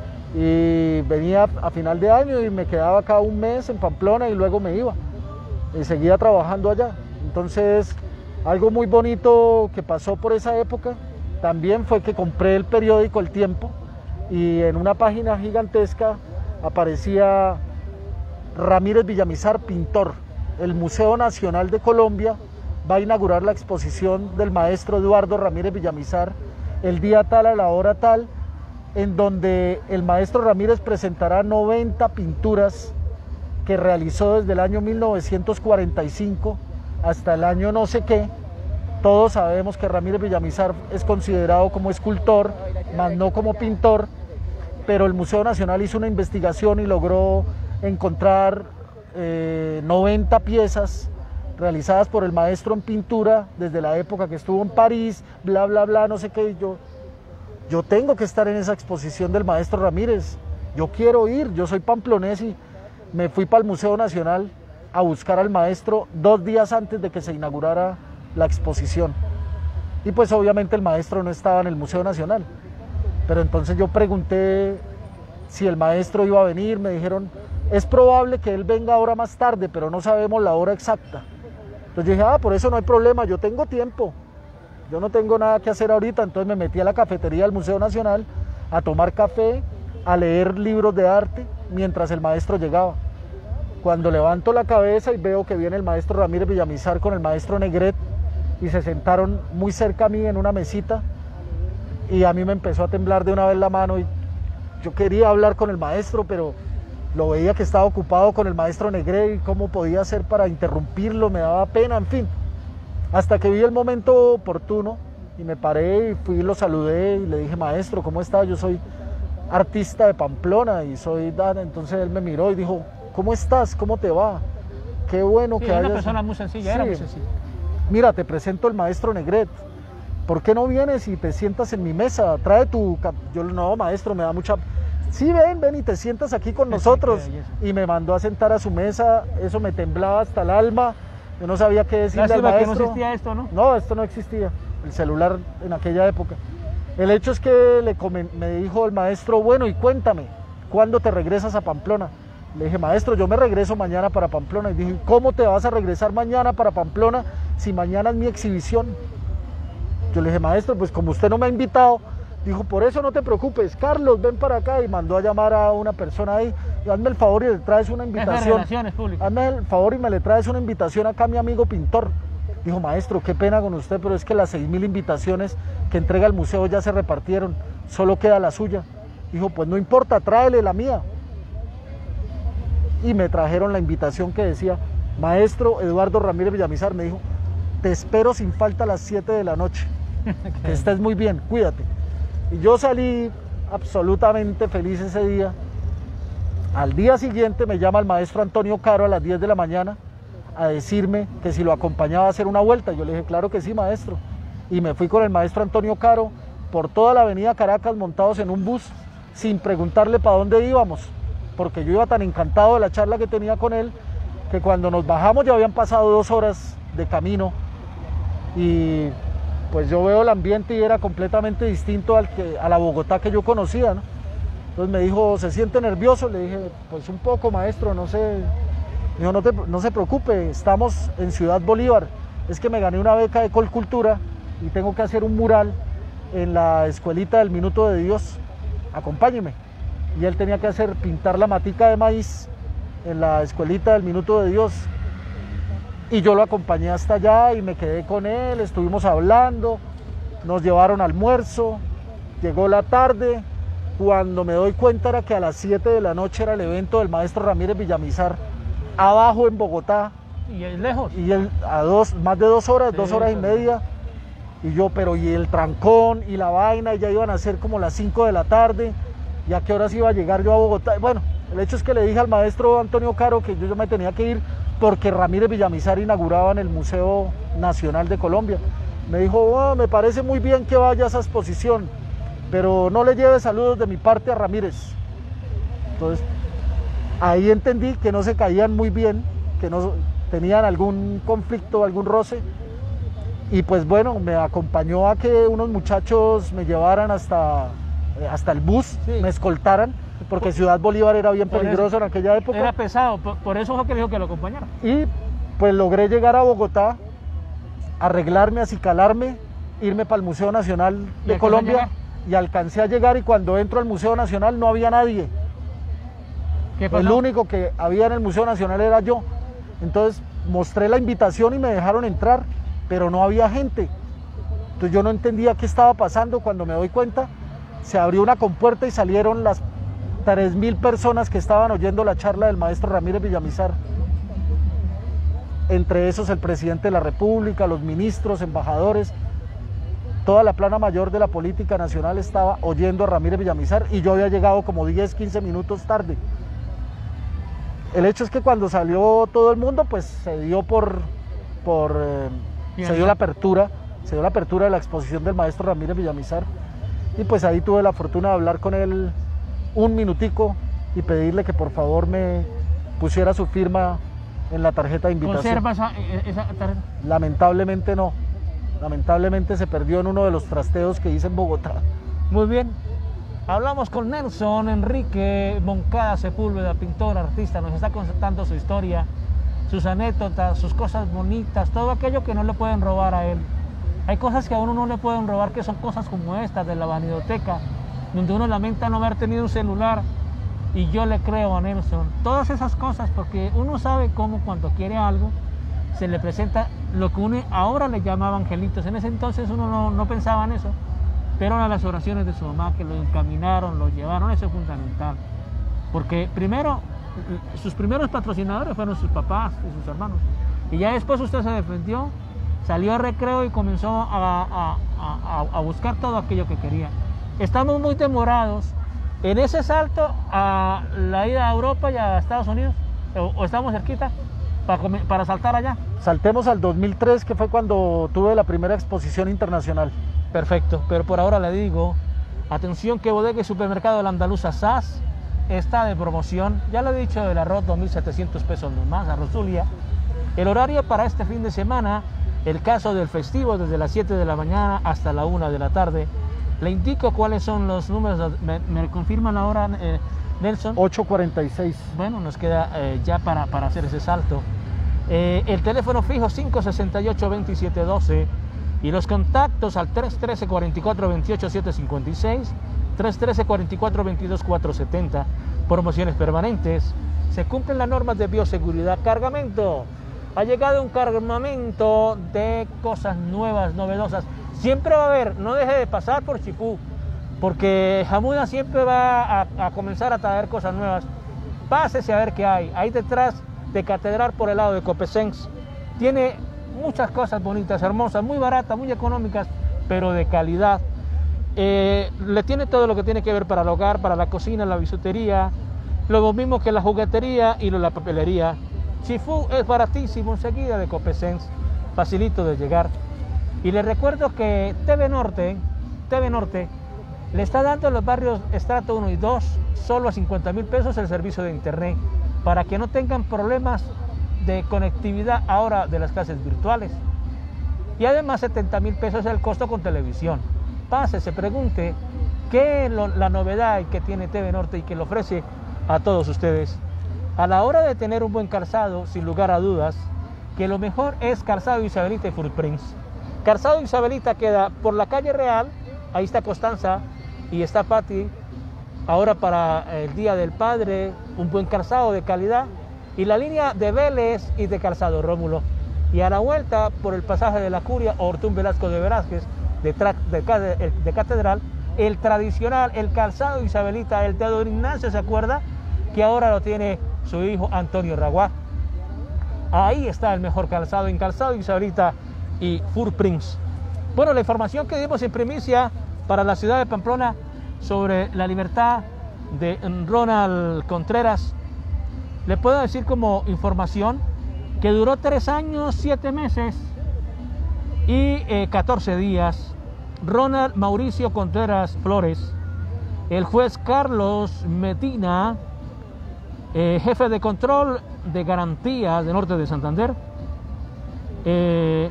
Y venía a final de año y me quedaba acá un mes en Pamplona y luego me iba. Y seguía trabajando allá. Entonces, algo muy bonito que pasó por esa época también fue que compré el periódico El Tiempo y en una página gigantesca aparecía Ramírez Villamizar, pintor. El Museo Nacional de Colombia va a inaugurar la exposición del maestro Eduardo Ramírez Villamizar el día tal a la hora tal, en donde el maestro Ramírez presentará noventa pinturas que realizó desde el año mil novecientos cuarenta y cinco hasta el año no sé qué. Todos sabemos que Ramírez Villamizar es considerado como escultor, más no como pintor, pero el Museo Nacional hizo una investigación y logró encontrar eh, noventa piezas realizadas por el maestro en pintura desde la época que estuvo en París, bla, bla, bla, no sé qué. Y yo, yo tengo que estar en esa exposición del maestro Ramírez, yo quiero ir, yo soy pamplonés y me fui para el Museo Nacional a buscar al maestro dos días antes de que se inaugurara la exposición. Y pues obviamente el maestro no estaba en el Museo Nacional. Pero entonces yo pregunté si el maestro iba a venir, me dijeron, es probable que él venga ahora más tarde, pero no sabemos la hora exacta. Entonces yo dije, ah, por eso no hay problema, yo tengo tiempo, yo no tengo nada que hacer ahorita. Entonces me metí a la cafetería del Museo Nacional a tomar café, a leer libros de arte, mientras el maestro llegaba. Cuando levanto la cabeza y veo que viene el maestro Ramírez Villamizar con el maestro Negret, y se sentaron muy cerca a mí en una mesita, y a mí me empezó a temblar de una vez la mano y yo quería hablar con el maestro, pero lo veía que estaba ocupado con el maestro Negret y cómo podía hacer para interrumpirlo, me daba pena, en fin. Hasta que vi el momento oportuno y me paré y fui y lo saludé y le dije, maestro, ¿cómo está? Yo soy artista de Pamplona y soy Dan. Entonces él me miró y dijo, ¿cómo estás? ¿Cómo te va? Qué bueno sí, que hayas... una persona muy sencilla, sí. Era muy sencilla. Mira, te presento el maestro Negret. ¿Por qué no vienes y te sientas en mi mesa? Trae tu... Yo, no, maestro, me da mucha... Sí, ven, ven y te sientas aquí con nosotros. Y me mandó a sentar a su mesa, eso me temblaba hasta el alma. Yo no sabía qué decirle al maestro. Que no existía esto, ¿no? No, esto no existía, el celular en aquella época. El hecho es que le comen... me dijo el maestro, bueno, y cuéntame, ¿cuándo te regresas a Pamplona? Le dije, maestro, yo me regreso mañana para Pamplona. Y dije, ¿cómo te vas a regresar mañana para Pamplona si mañana es mi exhibición? Yo le dije, maestro, pues como usted no me ha invitado. Dijo, por eso no te preocupes, Carlos, ven para acá. Y mandó a llamar a una persona ahí, y hazme el favor y le traes una invitación. Hazme el favor y me le traes una invitación acá a mi amigo pintor. Dijo, maestro, qué pena con usted, pero es que las seis mil invitaciones que entrega el museo ya se repartieron, solo queda la suya. Dijo, pues no importa, tráele la mía. Y me trajeron la invitación que decía, maestro Eduardo Ramírez Villamizar. Me dijo, te espero sin falta a las siete de la noche, que estés muy bien, cuídate. Y yo salí absolutamente feliz ese día. Al día siguiente me llama el maestro Antonio Caro a las diez de la mañana a decirme que si lo acompañaba a hacer una vuelta. Yo le dije, claro que sí, maestro. Y me fui con el maestro Antonio Caro por toda la avenida Caracas montados en un bus, sin preguntarle para dónde íbamos, porque yo iba tan encantado de la charla que tenía con él, que cuando nos bajamos ya habían pasado dos horas de camino, y pues yo veo el ambiente y era completamente distinto al que, a la Bogotá que yo conocía, ¿no? Entonces me dijo, ¿se siente nervioso? Le dije, pues un poco, maestro, no sé. Me dijo, no, te, no se preocupe, estamos en Ciudad Bolívar, es que me gané una beca de Colcultura y tengo que hacer un mural en la escuelita del Minuto de Dios, acompáñeme. Y él tenía que hacer, pintar la matica de maíz en la escuelita del Minuto de Dios. Y yo lo acompañé hasta allá y me quedé con él, estuvimos hablando, nos llevaron almuerzo, llegó la tarde, cuando me doy cuenta era que a las siete de la noche era el evento del maestro Ramírez Villamizar, abajo en Bogotá, Y es lejos. Y él a dos, más de dos horas, Sí, dos horas y sí. media. Y yo, pero y el trancón y la vaina, y ya iban a ser como las cinco de la tarde. ¿Y a qué horas iba a llegar yo a Bogotá? Bueno, el hecho es que le dije al maestro Antonio Caro que yo, yo me tenía que ir porque Ramírez Villamizar inauguraba en el Museo Nacional de Colombia. Me dijo, oh, me parece muy bien que vaya a esa exposición, pero no le lleve saludos de mi parte a Ramírez. Entonces, ahí entendí que no se caían muy bien, que no tenían algún conflicto, algún roce. Y pues bueno, me acompañó a que unos muchachos me llevaran hasta, hasta el bus, Sí. me escoltaran, porque Ciudad Bolívar era bien Por peligroso eso- en aquella época. Era pesado, por, por eso fue que le dijo que lo acompañara. Y pues logré llegar a Bogotá, arreglarme, acicalarme, irme para el Museo Nacional ¿Y de alcanzó a Colombia llegar? y alcancé a llegar, y cuando entro al Museo Nacional no había nadie. ¿Qué pasó? El único que había en el Museo Nacional era yo. Entonces mostré la invitación y me dejaron entrar, pero no había gente. Entonces yo no entendía qué estaba pasando. Cuando me doy cuenta, se abrió una compuerta y salieron las tres mil personas que estaban oyendo la charla del maestro Ramírez Villamizar. Entre esos el presidente de la República, los ministros, embajadores, toda la plana mayor de la política nacional estaba oyendo a Ramírez Villamizar, y yo había llegado como diez, quince minutos tarde. El hecho es que cuando salió todo el mundo, pues se dio por, por eh, Bien. se dio la apertura, se dio la apertura de la exposición del maestro Ramírez Villamizar, y pues ahí tuve la fortuna de hablar con él un minutico y pedirle que por favor me pusiera su firma en la tarjeta de invitación. ¿Conserva esa, eh, esa tarjeta? Lamentablemente no, lamentablemente se perdió en uno de los trasteos que hice en Bogotá. Muy bien. Hablamos con Nelson Enrique Moncada Sepúlveda, pintor, artista. Nos está contando su historia, sus anécdotas, sus cosas bonitas, todo aquello que no le pueden robar a él. Hay cosas que a uno no le pueden robar, que son cosas como estas de la vanidoteca, donde uno lamenta no haber tenido un celular. Y yo le creo a Nelson todas esas cosas, porque uno sabe cómo cuando quiere algo se le presenta lo que uno ahora le llamaba angelitos. En ese entonces uno no, no pensaba en eso, pero eran las oraciones de su mamá que lo encaminaron, lo llevaron. Eso es fundamental, porque primero sus primeros patrocinadores fueron sus papás y sus hermanos, y ya después usted se defendió, salió a recreo y comenzó a, a, a, a buscar todo aquello que quería. Estamos muy demorados en ese salto a la ida a Europa y a Estados Unidos, o, o estamos cerquita para, para saltar allá. Saltemos al dos mil tres, que fue cuando tuve la primera exposición internacional. Perfecto, pero por ahora le digo, atención que Bodega y Supermercado de la Andaluza S A S está de promoción. Ya lo he dicho, del arroz dos mil setecientos pesos nomás, arroz Zulia. El horario para este fin de semana, el caso del festivo, desde las siete de la mañana hasta la una de la tarde. Le indico cuáles son los números. ¿Me, me confirman ahora, eh, Nelson? ocho cuarenta y seis. Bueno, nos queda eh, ya para, para hacer ese salto. Eh, el teléfono fijo cinco sesenta y ocho, veintisiete doce, y los contactos al tres uno tres, cuatro cuatro, dos ocho, siete cinco seis, tres uno tres, cuatro cuatro, veintidós, cuatrocientos setenta. Promociones permanentes. Se cumplen las normas de bioseguridad. Cargamento. Ha llegado un cargamento de cosas nuevas, novedosas. Siempre va a haber, no deje de pasar por Chipú, porque Jamuda siempre va a, a comenzar a traer cosas nuevas. Pásese a ver qué hay. Ahí detrás de Catedral, por el lado de Copesens, tiene muchas cosas bonitas, hermosas, muy baratas, muy económicas, pero de calidad. Eh, le tiene todo lo que tiene que ver para el hogar, para la cocina, la bisutería, lo mismo que la juguetería y la papelería. Chifú es baratísimo, enseguida de Copesens, facilito de llegar. Y les recuerdo que T V Norte, T V Norte le está dando a los barrios Estrato uno y dos solo a cincuenta mil pesos el servicio de internet, para que no tengan problemas de conectividad ahora de las clases virtuales. Y además setenta mil pesos es el costo con televisión. Pase, se pregunte qué es lo, la novedad que tiene T V Norte y que le ofrece a todos ustedes. A la hora de tener un buen calzado, sin lugar a dudas, que lo mejor es Calzado Isabelita y Footprints. Calzado Isabelita queda por la calle Real, ahí está Constanza y está Pati. Ahora para el Día del Padre, un buen calzado de calidad. Y la línea de Vélez y de Calzado Rómulo. Y a la vuelta, por el pasaje de la Curia, Ortún Velasco de Velázquez, de, de, de Catedral, el tradicional, el Calzado Isabelita, el de Don Ignacio, ¿se acuerda? Que ahora lo tiene su hijo Antonio Raguá. ahí está el mejor calzado, en Calzado Isaurita y Footprints. Bueno, la información que dimos en primicia para la ciudad de Pamplona sobre la libertad de Ronald Contreras, le puedo decir como información que duró tres años, siete meses y eh, catorce días. Ronald Mauricio Contreras Flores, el juez Carlos Medina, eh, jefe de control de garantías de Norte de Santander, eh,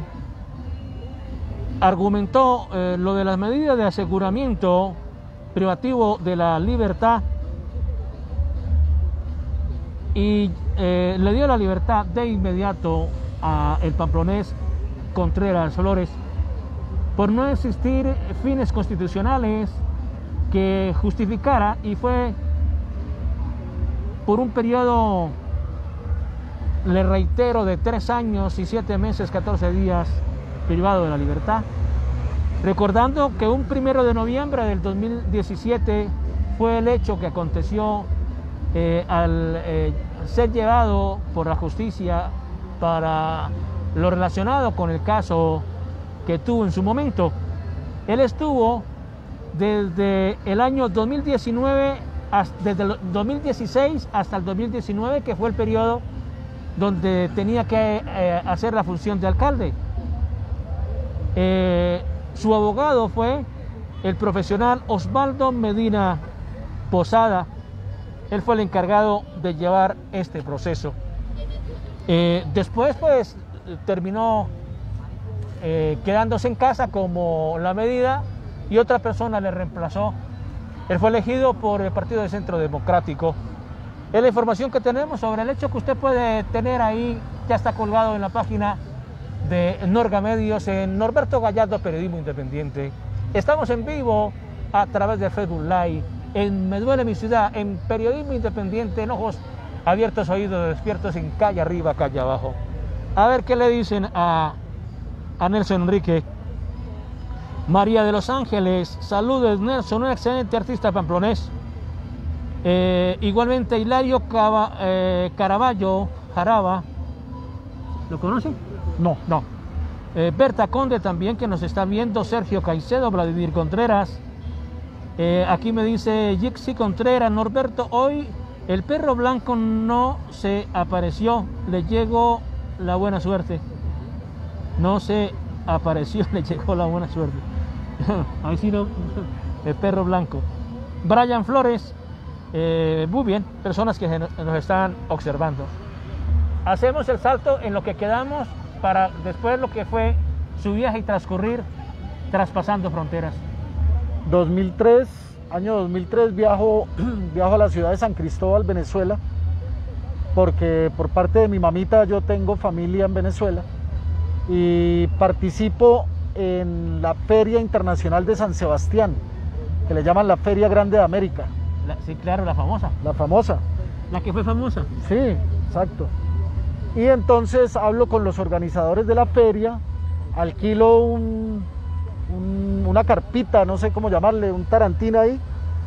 argumentó eh, lo de las medidas de aseguramiento privativo de la libertad y eh, le dio la libertad de inmediato a el pamplonés Contreras Flores por no existir fines constitucionales que justificara, y fue por un periodo, le reitero, de tres años y siete meses, catorce días privado de la libertad, recordando que un primero de noviembre del dos mil diecisiete fue el hecho que aconteció eh, al eh, ser llevado por la justicia para lo relacionado con el caso que tuvo en su momento. Él estuvo desde el año dos mil diecinueve, desde el dos mil dieciséis hasta el dos mil diecinueve, que fue el periodo donde tenía que eh, hacer la función de alcalde. Eh, su abogado fue el profesional Osvaldo Medina Posada. Él fue el encargado de llevar este proceso. Eh, después, pues, terminó eh, quedándose en casa como la medida, y otra persona le reemplazó. Él fue elegido por el Partido de Centro Democrático. Es la información que tenemos sobre el hecho que usted puede tener ahí, ya está colgado en la página de Norga Medios, en Norberto Gallardo Periodismo Independiente. Estamos en vivo a través de Facebook Live, en Me Duele Mi Ciudad, en Periodismo Independiente, en ojos abiertos, oídos despiertos, en calle arriba, calle abajo. A ver qué le dicen a, a Nelson Enrique. María de los Ángeles, saludos Nelson, un excelente artista pamplonés. Eh, igualmente Hilario Cava, eh, Caraballo Jaraba, ¿lo conocen? No. No. Eh, Berta Conde también, que nos está viendo. Sergio Caicedo, Vladimir Contreras. Eh, aquí me dice Jixi Contreras, Norberto, hoy el perro blanco no se apareció, le llegó la buena suerte. No se apareció, le llegó la buena suerte. Ahí sí no, el perro blanco. Brian Flores, eh, muy bien, personas que nos están observando. Hacemos el salto en lo que quedamos para después lo que fue su viaje y transcurrir traspasando fronteras. dos mil tres, año dos mil tres, viajo, viajo a la ciudad de San Cristóbal, Venezuela, porque por parte de mi mamita yo tengo familia en Venezuela, y participo en la Feria Internacional de San Sebastián, que le llaman la Feria Grande de América. La, sí, claro, la famosa. La famosa. La que fue famosa. Sí, exacto. Y entonces hablo con los organizadores de la feria, alquilo un, un, una carpita, no sé cómo llamarle, un tarantín ahí,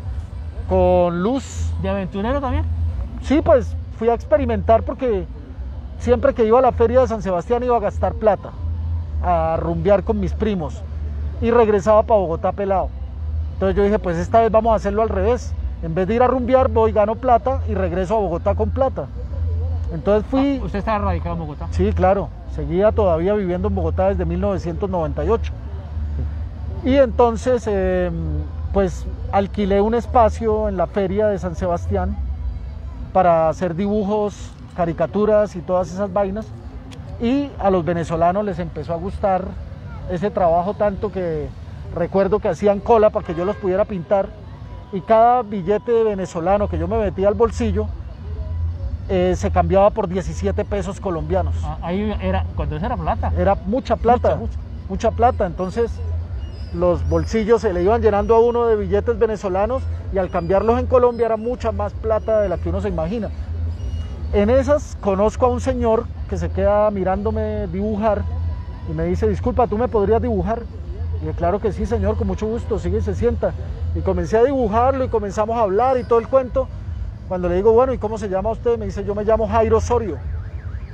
con luz. ¿De aventurero también? Sí, pues fui a experimentar porque siempre que iba a la feria de San Sebastián iba a gastar plata, a rumbear con mis primos, y regresaba para Bogotá pelado. Entonces yo dije, pues esta vez vamos a hacerlo al revés. En vez de ir a rumbear, voy, gano plata y regreso a Bogotá con plata. Entonces fui... Ah, ¿usted está radicado en Bogotá? Sí, claro. Seguía todavía viviendo en Bogotá desde mil novecientos noventa y ocho. Y entonces, eh, pues alquilé un espacio en la feria de San Sebastián para hacer dibujos, caricaturas y todas esas vainas. Y a los venezolanos les empezó a gustar ese trabajo tanto que recuerdo que hacían cola para que yo los pudiera pintar. Y cada billete venezolano que yo me metía al bolsillo eh, se cambiaba por diecisiete pesos colombianos. Ah, ahí era, cuando eso era plata. Era mucha plata, mucha, mucha. mucha plata. Entonces los bolsillos se le iban llenando a uno de billetes venezolanos, y al cambiarlos en Colombia era mucha más plata de la que uno se imagina. En esas conozco a un señor que se queda mirándome dibujar y me dice, disculpa, ¿tú me podrías dibujar? Y dije, claro que sí, señor, con mucho gusto, sigue y se sienta. Y comencé a dibujarlo y comenzamos a hablar y todo el cuento. Cuando le digo, bueno, ¿y cómo se llama usted? Me dice, yo me llamo Jairo Osorio.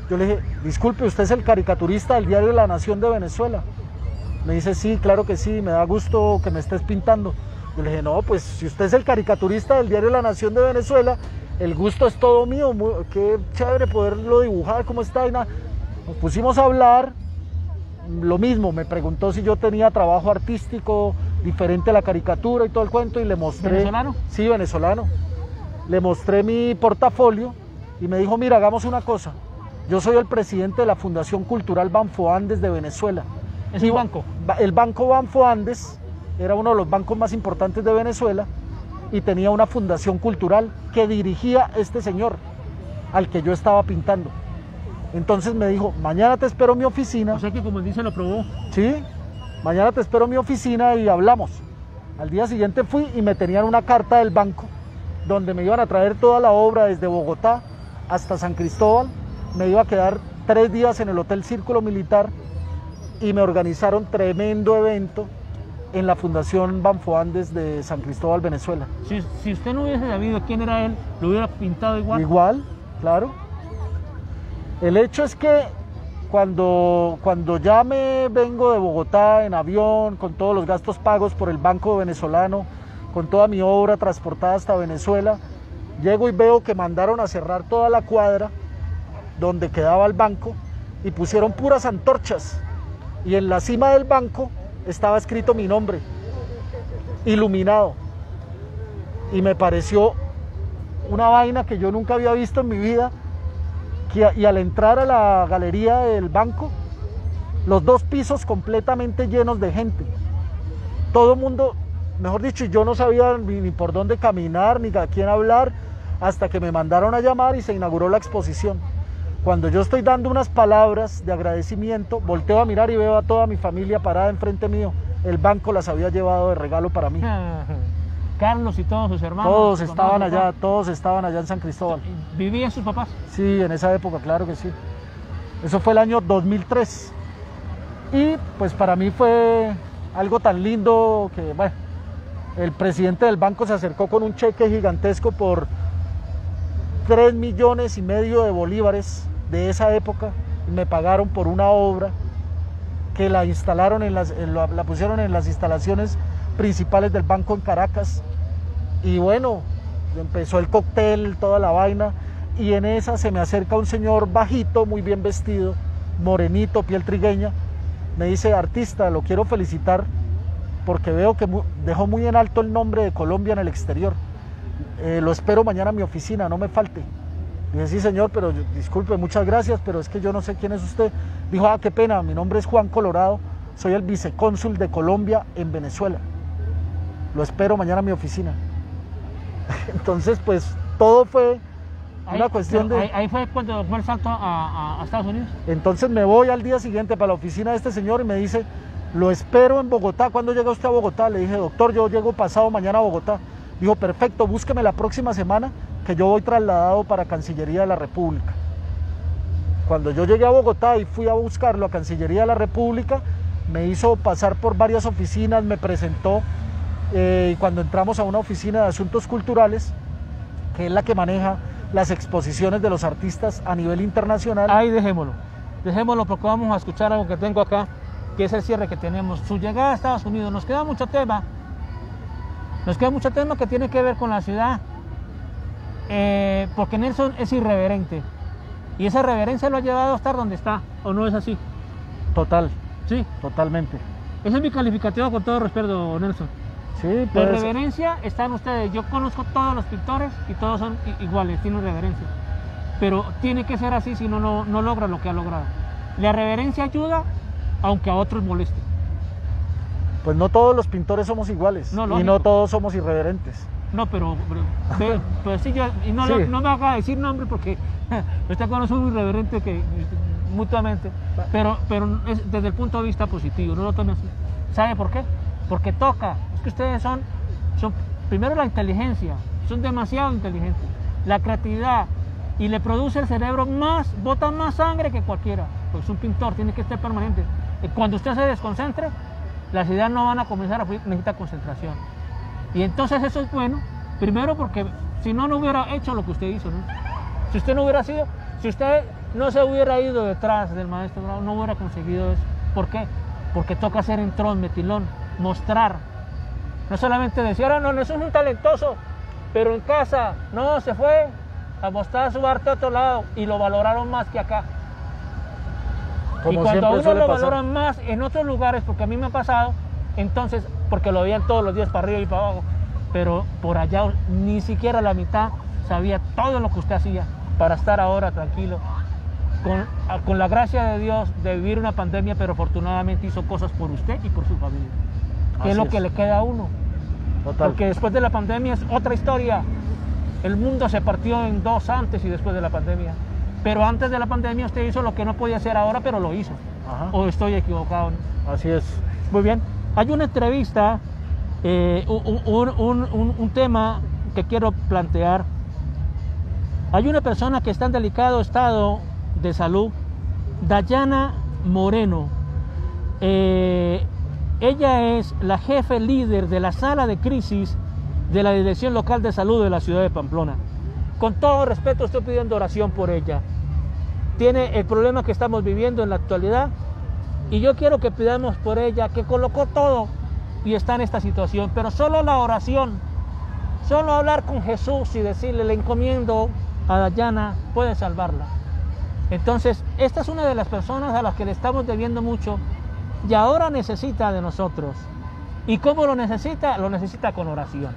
Yo le dije, disculpe, ¿usted es el caricaturista del diario La Nación de Venezuela? Me dice, sí, claro que sí, me da gusto que me estés pintando. Yo le dije, no, pues si usted es el caricaturista del diario La Nación de Venezuela, el gusto es todo mío, muy, qué chévere poderlo dibujar, cómo está y nada. Nos pusimos a hablar, lo mismo, me preguntó si yo tenía trabajo artístico diferente a la caricatura y todo el cuento, y le mostré... ¿Venezolano? Sí, venezolano. Le mostré mi portafolio y me dijo, mira, hagamos una cosa, yo soy el presidente de la Fundación Cultural Banfo Andes de Venezuela. ¿Es un banco? El Banco Banfo Andes era uno de los bancos más importantes de Venezuela y tenía una fundación cultural que dirigía este señor, al que yo estaba pintando. Entonces me dijo, mañana te espero en mi oficina. O sea que como dice lo probó. Sí, mañana te espero en mi oficina y hablamos. Al día siguiente fui y me tenían una carta del banco donde me iban a traer toda la obra desde Bogotá hasta San Cristóbal. Me iba a quedar tres días en el Hotel Círculo Militar y me organizaron tremendo evento en la Fundación Banfo Andes de San Cristóbal, Venezuela. Si, si usted no hubiese sabido quién era él, lo hubiera pintado igual. Igual, claro. El hecho es que cuando, cuando ya me vengo de Bogotá en avión, con todos los gastos pagos por el Banco Venezolano, con toda mi obra transportada hasta Venezuela, llego y veo que mandaron a cerrar toda la cuadra donde quedaba el banco y pusieron puras antorchas, y en la cima del banco estaba escrito mi nombre, iluminado, y me pareció una vaina que yo nunca había visto en mi vida, que, y al entrar a la galería del banco, los dos pisos completamente llenos de gente, todo el mundo, mejor dicho, yo no sabía ni, ni por dónde caminar, ni a quién hablar, hasta que me mandaron a llamar y se inauguró la exposición. Cuando yo estoy dando unas palabras de agradecimiento, volteo a mirar y veo a toda mi familia parada enfrente mío. El banco las había llevado de regalo para mí. Carlos y todos sus hermanos. Todos sus estaban papás, allá, papás. todos estaban allá en San Cristóbal. ¿Vivían sus papás? Sí, en esa época, claro que sí. Eso fue el año dos mil tres. Y pues para mí fue algo tan lindo que, bueno, el presidente del banco se acercó con un cheque gigantesco por tres millones y medio de bolívares de esa época, y me pagaron por una obra que la instalaron en las, en la, la pusieron en las instalaciones principales del banco en Caracas, y bueno, empezó el cóctel, toda la vaina, y en esa se me acerca un señor bajito, muy bien vestido, morenito, piel trigueña, me dice, artista, lo quiero felicitar porque veo que dejó muy en alto el nombre de Colombia en el exterior, eh, lo espero mañana en mi oficina, no me falte. Dije, sí señor, pero yo, disculpe, muchas gracias, pero es que yo no sé quién es usted. Dijo, ah, qué pena, mi nombre es Juan Colorado, soy el vicecónsul de Colombia en Venezuela. Lo espero mañana en mi oficina. Entonces, pues, todo fue una ahí, cuestión de... Ahí, ahí fue cuando fue el salto a, a, a Estados Unidos. Entonces me voy al día siguiente para la oficina de este señor y me dice, lo espero en Bogotá. ¿Cuándo llega usted a Bogotá? Le dije, doctor, yo llego pasado mañana a Bogotá. Dijo, perfecto, búsqueme la próxima semana, que yo voy trasladado para Cancillería de la República. Cuando yo llegué a Bogotá y fui a buscarlo a Cancillería de la República, me hizo pasar por varias oficinas, me presentó, eh, y cuando entramos a una oficina de asuntos culturales, que es la que maneja las exposiciones de los artistas a nivel internacional. Ahí dejémoslo, dejémoslo porque vamos a escuchar algo que tengo acá, que es el cierre que tenemos. Su llegada a Estados Unidos, nos queda mucho tema, nos queda mucho tema que tiene que ver con la ciudad. Eh, porque Nelson es irreverente y esa reverencia lo ha llevado a estar donde está, ¿o no es así? Total, sí, totalmente. Ese es mi calificativo, con todo respeto, Nelson. Sí, pues, de reverencia están ustedes. Yo conozco todos los pintores y todos son iguales, tienen reverencia, pero tiene que ser así, si no, no, no logra lo que ha logrado. La reverencia ayuda, aunque a otros moleste. Pues no todos los pintores somos iguales, no, y no todos somos irreverentes. No, pero, pero, pero sí, yo, y no, sí. no, no me haga decir nombre porque usted conoce un irreverente que mutuamente, pero, pero es desde el punto de vista positivo, no lo tome así. ¿Sabe por qué? Porque toca, es que ustedes son, son primero la inteligencia, son demasiado inteligentes, la creatividad, y le produce el cerebro más, bota más sangre que cualquiera, pues un pintor tiene que estar permanente. Cuando usted se desconcentre, las ideas no van a comenzar a fluir, necesita concentración. Y entonces eso es bueno, primero porque si no, no hubiera hecho lo que usted hizo, ¿no? Si usted no hubiera sido, si usted no se hubiera ido detrás del maestro Bravo, no hubiera conseguido eso. ¿Por qué? Porque toca ser entrón, metilón, mostrar. No solamente decir, ahora no, no es un talentoso, pero en casa, no, se fue a mostrar su arte a otro lado y lo valoraron más que acá. Como y cuando a uno lo pasar. valoran más en otros lugares, porque a mí me ha pasado, entonces, porque lo veían todos los días para arriba y para abajo, pero por allá ni siquiera la mitad sabía todo lo que usted hacía para estar ahora tranquilo, con, con la gracia de Dios de vivir una pandemia, pero afortunadamente hizo cosas por usted y por su familia, que es lo que le queda a uno. Total. Porque después de la pandemia es otra historia. El mundo se partió en dos antes y después de la pandemia. Pero antes de la pandemia usted hizo lo que no podía hacer ahora, pero lo hizo. Ajá. ¿O estoy equivocado? Así es. Muy bien. Hay una entrevista, eh, un, un, un, un, un tema que quiero plantear. Hay una persona que está en delicado estado de salud, Dayana Moreno. Eh, ella es la jefe líder de la sala de crisis de la Dirección Local de Salud de la ciudad de Pamplona. Con todo respeto estoy pidiendo oración por ella. Tiene el problema que estamos viviendo en la actualidad y yo quiero que pidamos por ella, que colocó todo y está en esta situación, pero solo la oración, solo hablar con Jesús y decirle, le encomiendo a Dayana, puede salvarla. Entonces, esta es una de las personas a las que le estamos debiendo mucho y ahora necesita de nosotros. ¿Y cómo lo necesita? Lo necesita con oración.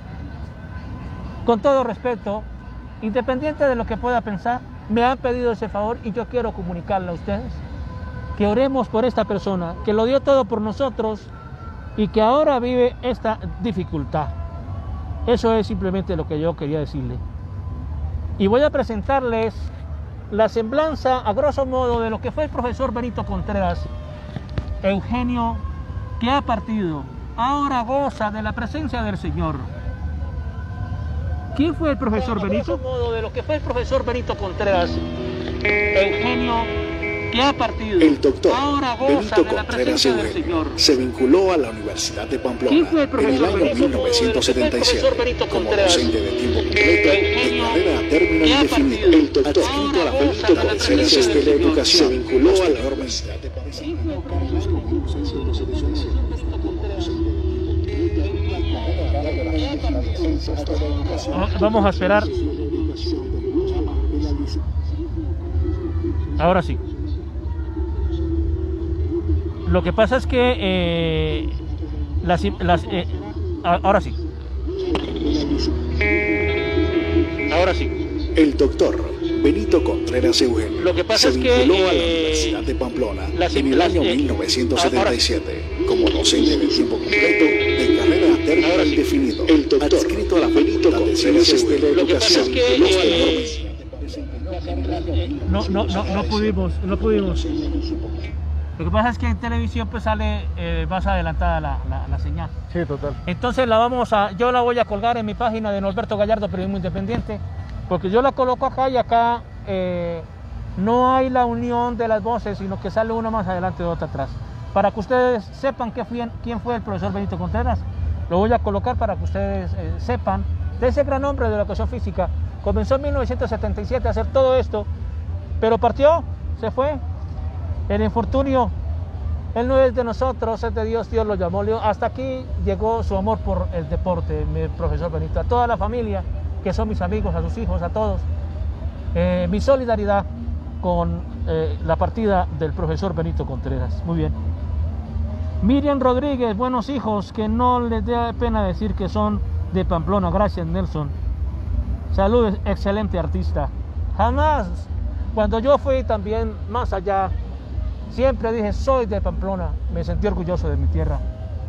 Con todo respeto, independiente de lo que pueda pensar, me han pedido ese favor y yo quiero comunicarle a ustedes que oremos por esta persona, que lo dio todo por nosotros y que ahora vive esta dificultad. Eso es simplemente lo que yo quería decirle. Y voy a presentarles la semblanza, a grosso modo, de lo que fue el profesor Benito Contreras Eugenio, que ha partido. Ahora goza de la presencia del Señor. ¿Quién fue el profesor bueno, Benito? A grosso modo, de lo que fue el profesor Benito Contreras Eugenio, que ha partido. El doctor ahora goza Benito de la Contreras presencia del Eugenio Señor. se vinculó a la Universidad de Pamplona ¿Quién fue el en el año Benito? mil novecientos setenta y siete como docente de tiempo completo de carrera a término indefinido. El doctor adscrito a la Facultad de Ciencias de la Educación se vinculó a la Universidad de Pamplona. Vamos a esperar. Ahora sí. Lo que pasa es que eh, las, las, eh, ahora sí. Ahora sí. El doctor Benito Contreras Eugenio Lo que pasa se es que, vinculó a la eh, Universidad de Pamplona las, en el las, año eh, mil novecientos setenta y siete como docente de tiempo completo de carrera a término sí. indefinido. El doctor adscrito a la Facultad de Ciencias de la Lo que pasa Educación. es que, Los eh, no, no, no, no pudimos, no pudimos. Lo que pasa es que en televisión pues sale eh, más adelantada la, la, la señal. Sí, total. Entonces la vamos a, yo la voy a colgar en mi página de Norberto Gallardo, Periodismo Independiente, porque yo la coloco acá y acá eh, no hay la unión de las voces, sino que sale una más adelante y otra atrás. Para que ustedes sepan qué fue, quién fue el profesor Benito Contreras, lo voy a colocar para que ustedes eh, sepan de ese gran hombre de la educación física. Comenzó en mil novecientos setenta y siete a hacer todo esto, pero partió, se fue. El infortunio, él no es de nosotros, es de Dios, Dios lo llamó. Hasta aquí llegó su amor por el deporte, mi profesor Benito. A toda la familia, que son mis amigos, a sus hijos, a todos, eh, mi solidaridad con eh, la partida del profesor Benito Contreras. Muy bien. Miriam Rodríguez, buenos hijos, que no les dé pena decir que son de Pamplona. Gracias, Nelson. Saludos, excelente artista. Jamás, cuando yo fui también más allá, siempre dije, soy de Pamplona, me sentí orgulloso de mi tierra.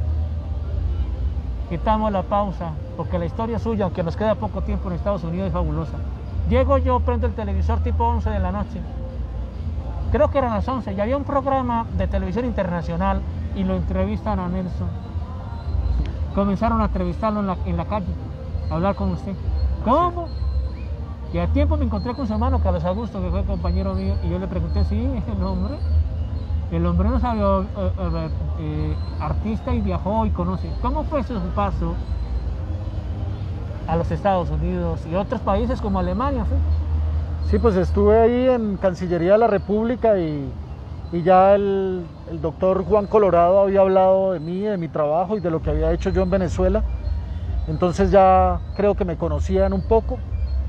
Quitamos la pausa, porque la historia suya, aunque nos queda poco tiempo en Estados Unidos, es fabulosa. Llego yo, prendo el televisor tipo once de la noche, creo que eran las once, y había un programa de televisión internacional, y lo entrevistan a Nelson. Comenzaron a entrevistarlo en la, en la calle, a hablar con usted. ¿Cómo? Y al tiempo me encontré con su hermano Carlos Augusto, que fue compañero mío, y yo le pregunté, sí, el hombre, el hombre no sabe, eh, eh, eh, artista y viajó y conoce. ¿Cómo fue su paso a los Estados Unidos y otros países como Alemania? ¿sí? Sí, pues estuve ahí en Cancillería de la República y, y ya el, el doctor Juan Colorado había hablado de mí, de mi trabajo y de lo que había hecho yo en Venezuela. Entonces ya creo que me conocían un poco.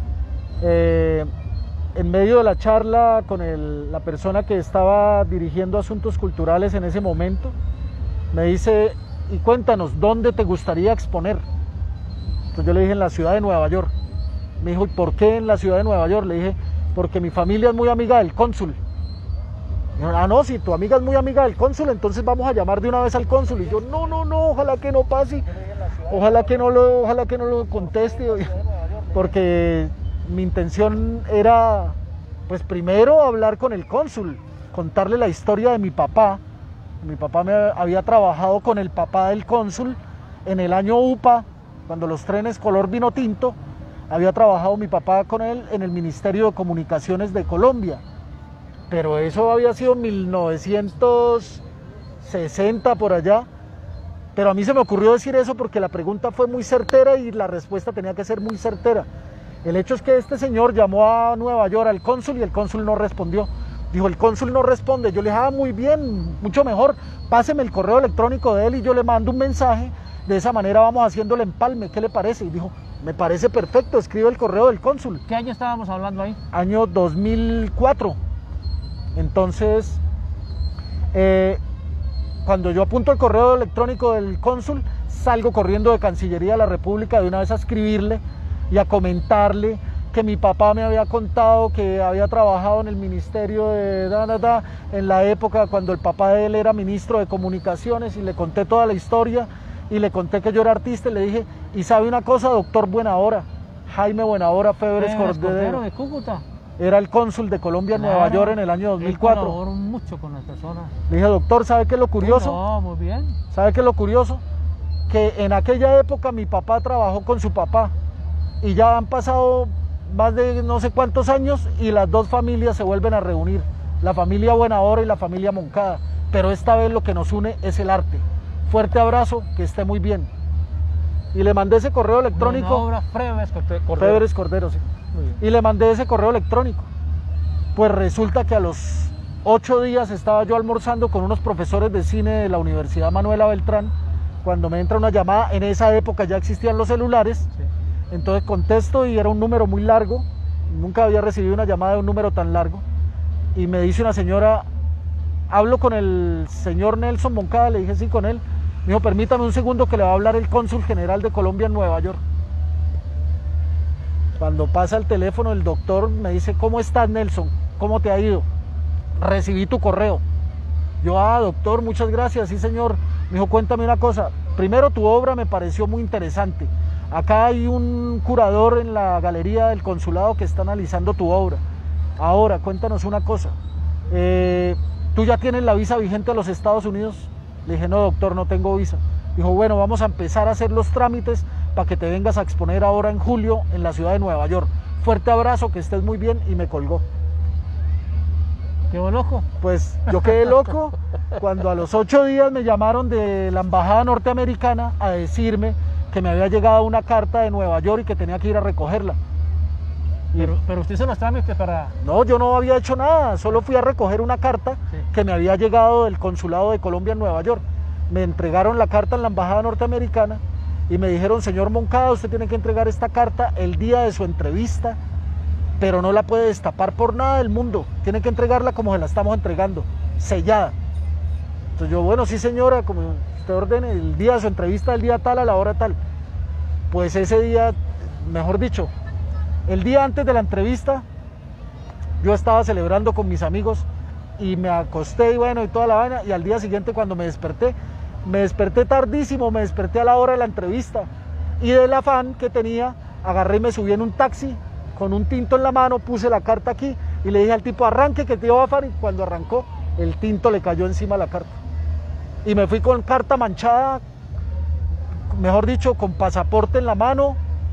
Eh, en medio de la charla con el, la persona que estaba dirigiendo asuntos culturales en ese momento, me dice, y cuéntanos, ¿dónde te gustaría exponer? Entonces yo le dije, en la ciudad de Nueva York. Me dijo, ¿y por qué en la ciudad de Nueva York? Le dije, porque mi familia es muy amiga del cónsul. Me dijo, ah, no, si tu amiga es muy amiga del cónsul, entonces vamos a llamar de una vez al cónsul. Y yo, no, no, no, ojalá que no pase, ojalá que no lo, ojalá que no lo conteste, porque mi intención era, pues primero hablar con el cónsul, contarle la historia de mi papá. Mi papá me había trabajado con el papá del cónsul en el año U P A, cuando los trenes color vino tinto, había trabajado mi papá con él en el Ministerio de Comunicaciones de Colombia. Pero eso había sido en mil novecientos sesenta por allá. Pero a mí se me ocurrió decir eso porque la pregunta fue muy certera y la respuesta tenía que ser muy certera. El hecho es que este señor llamó a Nueva York al cónsul y el cónsul no respondió. Dijo, el cónsul no responde. Yo le dije, ah, muy bien, mucho mejor, páseme el correo electrónico de él y yo le mando un mensaje. De esa manera vamos haciendo el empalme, ¿qué le parece? Y dijo, me parece perfecto, escribe el correo del cónsul. ¿Qué año estábamos hablando ahí? Año dos mil cuatro. Entonces, eh, cuando yo apunto el correo electrónico del cónsul, salgo corriendo de Cancillería de la República de una vez a escribirle y a comentarle que mi papá me había contado que había trabajado en el ministerio de da, da, da, en la época cuando el papá de él era ministro de Comunicaciones, y le conté toda la historia y le conté que yo era artista y le dije, y sabe una cosa, doctor Buenahora, Jaime Buenahora Febres Cordero de Cúcuta. Era el cónsul de Colombia en Claro, Nueva York en el año dos mil cuatro. Colaboró mucho con las personas. Le dije, doctor, ¿sabe qué es lo curioso? No, muy bien. ¿Sabe qué es lo curioso? Que en aquella época mi papá trabajó con su papá y ya han pasado más de no sé cuántos años y las dos familias se vuelven a reunir, la familia Buenahora y la familia Moncada, pero esta vez lo que nos une es el arte. Fuerte abrazo, que esté muy bien. Y le mandé ese correo electrónico. Buenahora Febres Cordero. Febres Cordero, sí. Y le mandé ese correo electrónico. Pues resulta que a los ocho días estaba yo almorzando con unos profesores de cine de la Universidad Manuela Beltrán, cuando me entra una llamada. En esa época ya existían los celulares, sí. Entonces contesto y era un número muy largo, nunca había recibido una llamada de un número tan largo, y me dice una señora, hablo con el señor Nelson Moncada. Le dije, sí, con él. Me dijo, permítame un segundo que le va a hablar el cónsul general de Colombia en Nueva York. Cuando pasa el teléfono, el doctor me dice, ¿cómo estás, Nelson? ¿Cómo te ha ido? Recibí tu correo. Yo, ah, doctor, muchas gracias, sí, señor. Me dijo, cuéntame una cosa. Primero, tu obra me pareció muy interesante. Acá hay un curador en la galería del consulado que está analizando tu obra. Ahora, cuéntanos una cosa. Eh, ¿Tú ya tienes la visa vigente a los Estados Unidos? Le dije, no, doctor, no tengo visa. Dijo, bueno, vamos a empezar a hacer los trámites para que te vengas a exponer ahora en julio en la ciudad de Nueva York. Fuerte abrazo, que estés muy bien, y me colgó. ¿Quedó loco? Pues yo quedé loco cuando a los ocho días me llamaron de la embajada norteamericana a decirme que me había llegado una carta de Nueva York y que tenía que ir a recogerla. Y, pero, pero usted hizo los trámites para... No, yo no había hecho nada, solo fui a recoger una carta, sí, que me había llegado del consulado de Colombia en Nueva York. Me entregaron la carta en la embajada norteamericana y me dijeron, señor Moncada, usted tiene que entregar esta carta el día de su entrevista, pero no la puede destapar por nada del mundo, tiene que entregarla como se la estamos entregando, sellada. Entonces yo, bueno, sí, señora, como usted ordene, el día de su entrevista, el día tal, a la hora tal. Pues ese día, mejor dicho, el día antes de la entrevista, yo estaba celebrando con mis amigos y me acosté y bueno, y toda la vaina, y al día siguiente cuando me desperté, me desperté tardísimo, me desperté a la hora de la entrevista, y del afán que tenía, agarré y me subí en un taxi, con un tinto en la mano, puse la carta aquí, y le dije al tipo, arranque que te llevo afán, y cuando arrancó, el tinto le cayó encima a la carta. Y me fui con carta manchada, mejor dicho, con pasaporte en la mano,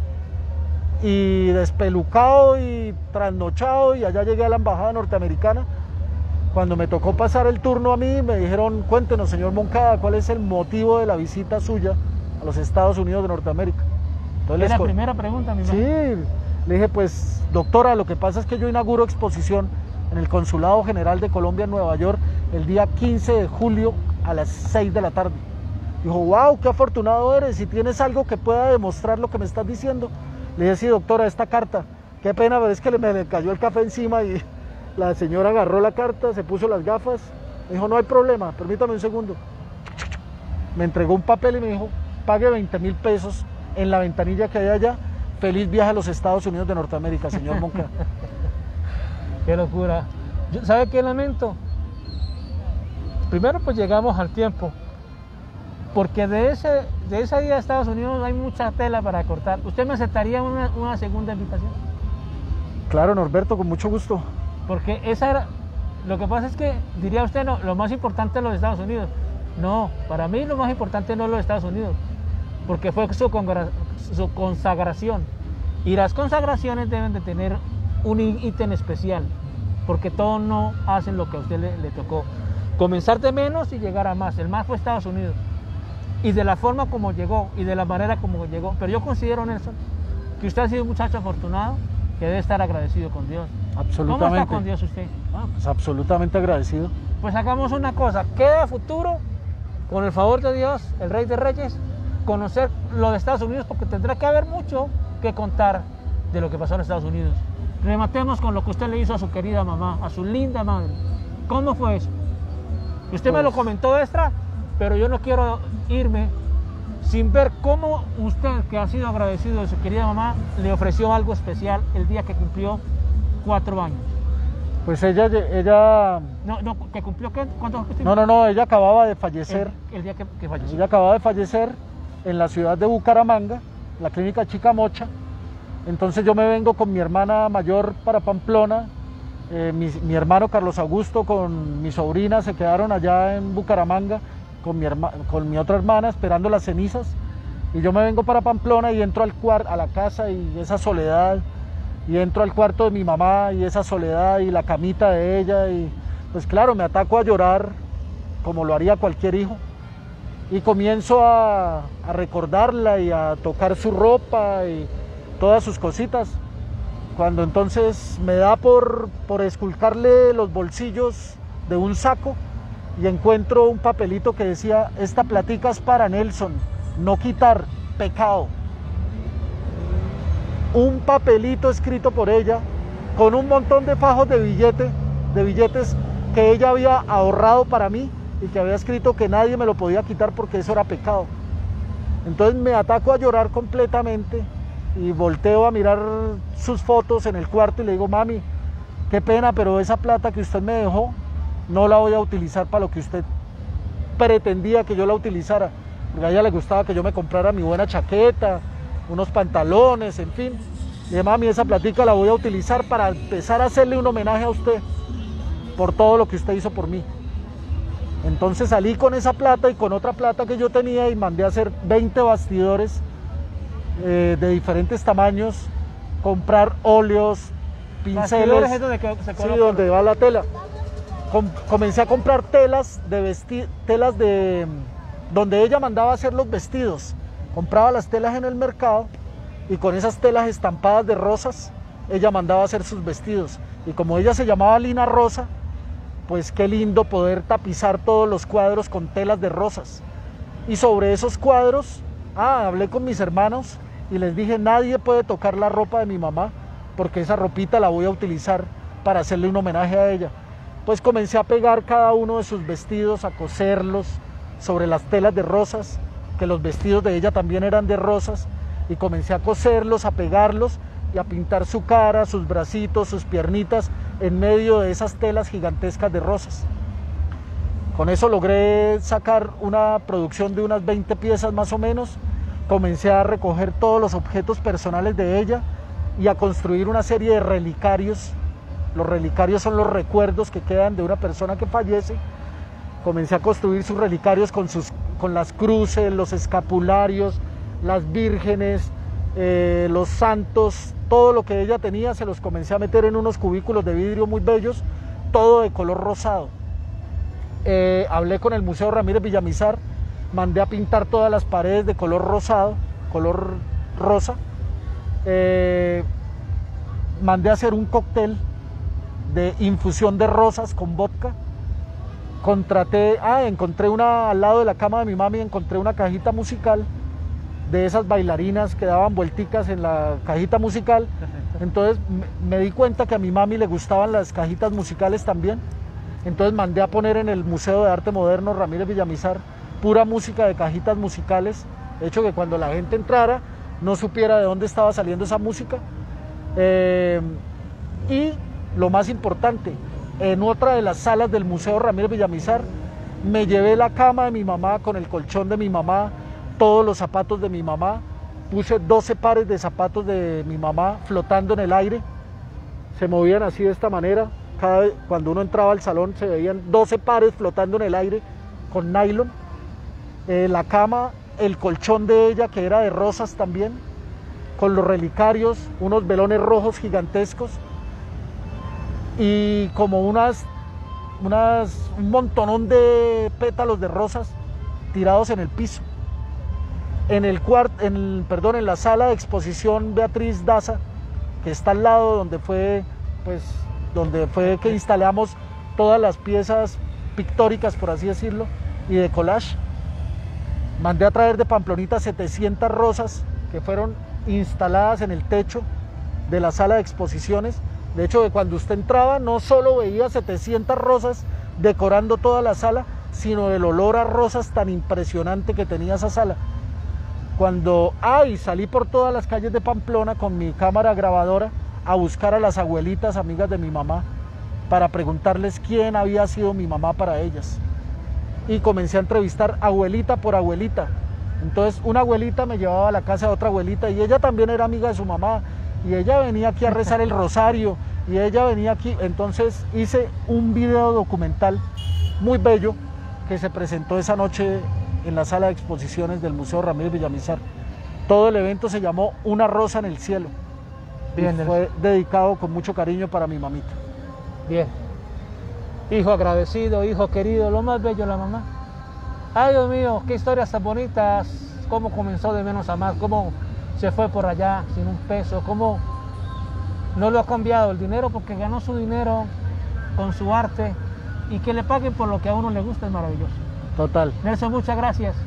y despelucado y trasnochado, y allá llegué a la embajada norteamericana. Cuando me tocó pasar el turno a mí, me dijeron, cuéntenos, señor Moncada, ¿cuál es el motivo de la visita suya a los Estados Unidos de Norteamérica? Entonces, ¿es la primera pregunta, mi Sí, Le dije, pues doctora, lo que pasa es que yo inauguro exposición en el Consulado General de Colombia en Nueva York el día quince de julio a las seis de la tarde. Dijo, wow, qué afortunado eres, si tienes algo que pueda demostrar lo que me estás diciendo. Le dije, sí doctora, esta carta, qué pena, pero es que me le cayó el café encima y la señora agarró la carta, se puso las gafas, me dijo, no hay problema, permítame un segundo. Me entregó un papel y me dijo, pague veinte mil pesos en la ventanilla que hay allá, feliz viaje a los Estados Unidos de Norteamérica, señor Moncada. Qué locura. ¿Sabe qué lamento? Primero pues llegamos al tiempo, porque de ese, de ese día a Estados Unidos hay mucha tela para cortar. ¿Usted me aceptaría una, una segunda invitación? Claro, Norberto, con mucho gusto. Porque esa era, lo que pasa es que, diría usted, no, lo más importante es los Estados Unidos. No, para mí lo más importante no es los Estados Unidos, porque fue su, congra, su consagración. Y las consagraciones deben de tener un ítem especial, porque todos no hacen lo que a usted le, le tocó. Comenzar de menos y llegar a más. El más fue Estados Unidos. Y de la forma como llegó, y de la manera como llegó. Pero yo considero, Nelson, que usted ha sido un muchacho afortunado, que debe estar agradecido con Dios. Absolutamente. ¿Cómo está con Dios usted? Ah, pues absolutamente agradecido. Pues hagamos una cosa, queda a futuro, con el favor de Dios, el Rey de Reyes, conocer lo de Estados Unidos, porque tendrá que haber mucho que contar de lo que pasó en Estados Unidos. Rematemos con lo que usted le hizo a su querida mamá, a su linda madre. ¿Cómo fue eso? Usted pues me lo comentó extra, pero yo no quiero irme sin ver cómo usted, que ha sido agradecido de su querida mamá, le ofreció algo especial el día que cumplió cuatro años. Pues ella... ella... No, no, ¿que cumplió qué? ¿Cuántos años? No, no, no, ella acababa de fallecer. El, el día que, que falleció. Ella acababa de fallecer en la ciudad de Bucaramanga, la clínica Chicamocha. Entonces yo me vengo con mi hermana mayor para Pamplona. Eh, mi, mi hermano Carlos Augusto con mi sobrina se quedaron allá en Bucaramanga con mi, con mi otra hermana esperando las cenizas, y yo me vengo para Pamplona y entro al cuarto, a la casa, y esa soledad, y entro al cuarto de mi mamá y esa soledad y la camita de ella, y pues claro, me ataco a llorar como lo haría cualquier hijo, y comienzo a, a recordarla y a tocar su ropa y todas sus cositas. Cuando entonces me da por, por esculcarle los bolsillos de un saco y encuentro un papelito que decía, esta platica es para Nelson, no quitar, pecado. Un papelito escrito por ella con un montón de fajos de, billete, de billetes que ella había ahorrado para mí y que había escrito que nadie me lo podía quitar porque eso era pecado. Entonces me ataco a llorar completamente y volteo a mirar sus fotos en el cuarto y le digo, mami, qué pena, pero esa plata que usted me dejó no la voy a utilizar para lo que usted pretendía que yo la utilizara, porque a ella le gustaba que yo me comprara mi buena chaqueta, unos pantalones, en fin. Le dije, mami, esa platica la voy a utilizar para empezar a hacerle un homenaje a usted por todo lo que usted hizo por mí. Entonces salí con esa plata y con otra plata que yo tenía y mandé a hacer veinte bastidores Eh, de diferentes tamaños, comprar óleos, pinceles, es donde que se sí, donde va la tela. Com comencé a comprar telas de vestir, telas de donde ella mandaba hacer los vestidos. Compraba las telas en el mercado y con esas telas estampadas de rosas ella mandaba hacer sus vestidos. Y como ella se llamaba Lina Rosa, pues qué lindo poder tapizar todos los cuadros con telas de rosas. Y sobre esos cuadros, ah, hablé con mis hermanos y les dije, nadie puede tocar la ropa de mi mamá porque esa ropita la voy a utilizar para hacerle un homenaje a ella. Pues comencé a pegar cada uno de sus vestidos, a coserlos sobre las telas de rosas, que los vestidos de ella también eran de rosas, y comencé a coserlos, a pegarlos y a pintar su cara, sus bracitos, sus piernitas en medio de esas telas gigantescas de rosas. Con eso logré sacar una producción de unas veinte piezas más o menos. Comencé a recoger todos los objetos personales de ella y a construir una serie de relicarios. Los relicarios son los recuerdos que quedan de una persona que fallece. Comencé a construir sus relicarios con, sus, con las cruces, los escapularios, las vírgenes, eh, los santos, todo lo que ella tenía se los comencé a meter en unos cubículos de vidrio muy bellos, todo de color rosado. Eh, hablé con el Museo Ramírez Villamizar, mandé a pintar todas las paredes de color rosado, color rosa. Eh, mandé a hacer un cóctel de infusión de rosas con vodka. Contraté, ah, encontré una al lado de la cama de mi mami, encontré una cajita musical de esas bailarinas que daban vuelticas en la cajita musical. Entonces me di cuenta que a mi mami le gustaban las cajitas musicales también. Entonces mandé a poner en el Museo de Arte Moderno Ramírez Villamizar pura música de cajitas musicales, hecho que cuando la gente entrara no supiera de dónde estaba saliendo esa música. Eh, y lo más importante, en otra de las salas del Museo Ramírez Villamizar me llevé la cama de mi mamá con el colchón de mi mamá, todos los zapatos de mi mamá, puse doce pares de zapatos de mi mamá flotando en el aire, se movían así de esta manera. Cada vez, cuando uno entraba al salón se veían doce pares flotando en el aire con nylon. Eh, la cama, el colchón de ella, que era de rosas también, con los relicarios, unos velones rojos gigantescos y como unas, unas un montonón de pétalos de rosas tirados en el piso. En el cuarto, en el, perdón, en la sala de exposición Beatriz Daza, que está al lado donde fue, pues, donde fue que instalamos todas las piezas pictóricas, por así decirlo, y de collage. Mandé a traer de Pamplonita setecientas rosas que fueron instaladas en el techo de la sala de exposiciones. De hecho, que cuando usted entraba no solo veía setecientas rosas decorando toda la sala, sino el olor a rosas tan impresionante que tenía esa sala. Cuando ay, salí por todas las calles de Pamplona con mi cámara grabadora a buscar a las abuelitas amigas de mi mamá para preguntarles quién había sido mi mamá para ellas. Y comencé a entrevistar abuelita por abuelita. Entonces una abuelita me llevaba a la casa de otra abuelita y ella también era amiga de su mamá y ella venía aquí a rezar el rosario y ella venía aquí. Entonces hice un video documental muy bello que se presentó esa noche en la sala de exposiciones del Museo Ramírez Villamizar. Todo el evento se llamó Una rosa en el cielo. Bien, y fue dedicado con mucho cariño para mi mamita. Bien. Hijo agradecido, hijo querido, lo más bello la mamá. Ay, Dios mío, qué historias tan bonitas, cómo comenzó de menos a más, cómo se fue por allá sin un peso, cómo no lo ha cambiado el dinero porque ganó su dinero con su arte y que le paguen por lo que a uno le gusta es maravilloso. Total. Nelson, muchas gracias.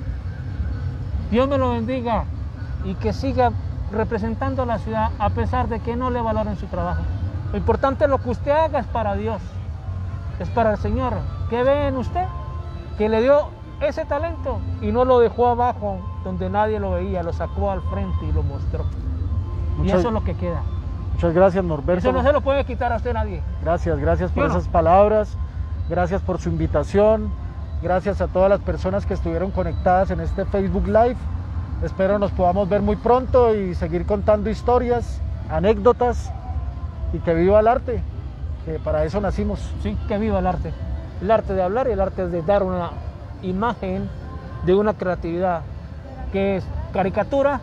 Dios me lo bendiga y que siga representando a la ciudad a pesar de que no le valoren su trabajo. Lo importante es lo que usted haga es para Dios, es para el Señor. ¿Qué ve en usted? Que le dio ese talento y no lo dejó abajo donde nadie lo veía, lo sacó al frente y lo mostró. Muchas, y eso es lo que queda. Muchas gracias, Norberto. Eso no se lo puede quitar a usted nadie. Gracias, gracias por ¿Sí o no? esas palabras, gracias por su invitación, gracias a todas las personas que estuvieron conectadas en este Facebook Live. Espero nos podamos ver muy pronto y seguir contando historias, anécdotas y que viva el arte, que para eso nacimos. Sí, que viva el arte. El arte de hablar y el arte de dar una imagen de una creatividad que es caricatura,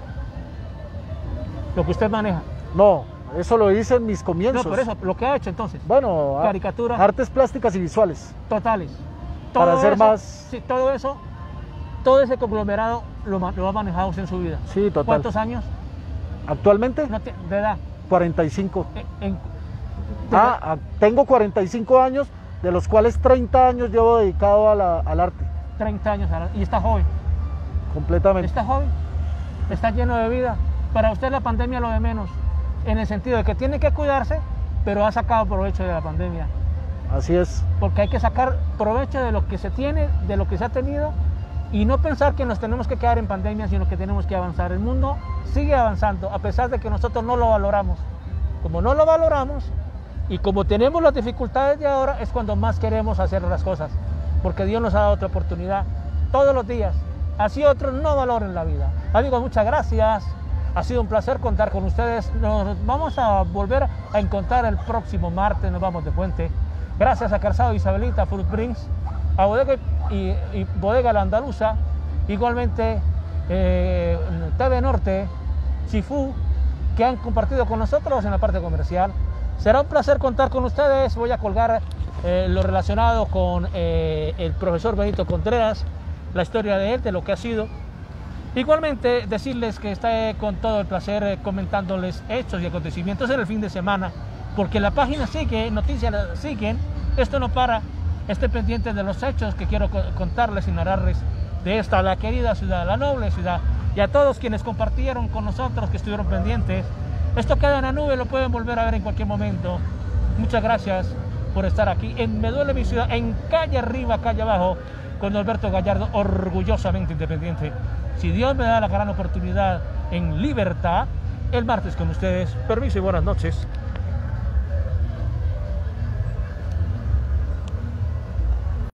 lo que usted maneja. No, eso lo hice en mis comienzos. No, por eso, lo que ha hecho entonces. Bueno, caricatura. Artes plásticas y visuales. Totales. Todo Para hacer eso, más... Sí, todo eso, todo ese conglomerado lo, lo ha manejado usted en su vida. Sí, total. ¿Cuántos años? ¿Actualmente? No te, ¿De edad? cuarenta y cinco. En, en, de ah, ah, tengo cuarenta y cinco años, de los cuales treinta años llevo dedicado a la, al arte. treinta años, y está joven. Completamente. Está joven, está lleno de vida. Para usted la pandemia lo de menos, en el sentido de que tiene que cuidarse, pero ha sacado provecho de la pandemia. Así es. Porque hay que sacar provecho de lo que se tiene, de lo que se ha tenido, y no pensar que nos tenemos que quedar en pandemia, sino que tenemos que avanzar. El mundo sigue avanzando, a pesar de que nosotros no lo valoramos. Como no lo valoramos, y como tenemos las dificultades de ahora, es cuando más queremos hacer las cosas, porque Dios nos ha dado otra oportunidad todos los días, así otros no valoren la vida. Amigos, muchas gracias, ha sido un placer contar con ustedes. Nos vamos a volver a encontrar el próximo martes, nos vamos de puente. Gracias a Calzado Isabelita, Fruit Drinks, a Bodega y, y Bodega La Andaluza, igualmente eh, T V Norte, Chifú, que han compartido con nosotros en la parte comercial. Será un placer contar con ustedes. Voy a colgar eh, lo relacionado con eh, el profesor Benito Contreras, la historia de él, de lo que ha sido. Igualmente, decirles que estaré con todo el placer eh, comentándoles hechos y acontecimientos en el fin de semana, porque la página sigue, noticias siguen, esto no para. Esté pendiente de los hechos que quiero contarles y narrarles de esta, la querida ciudad, la noble ciudad, y a todos quienes compartieron con nosotros, que estuvieron pendientes. Esto queda en la nube, lo pueden volver a ver en cualquier momento. Muchas gracias por estar aquí en Me Duele Mi Ciudad, en calle arriba, calle abajo, con Alberto Gallardo, orgullosamente independiente. Si Dios me da la gran oportunidad en libertad, el martes con ustedes. Permiso y buenas noches.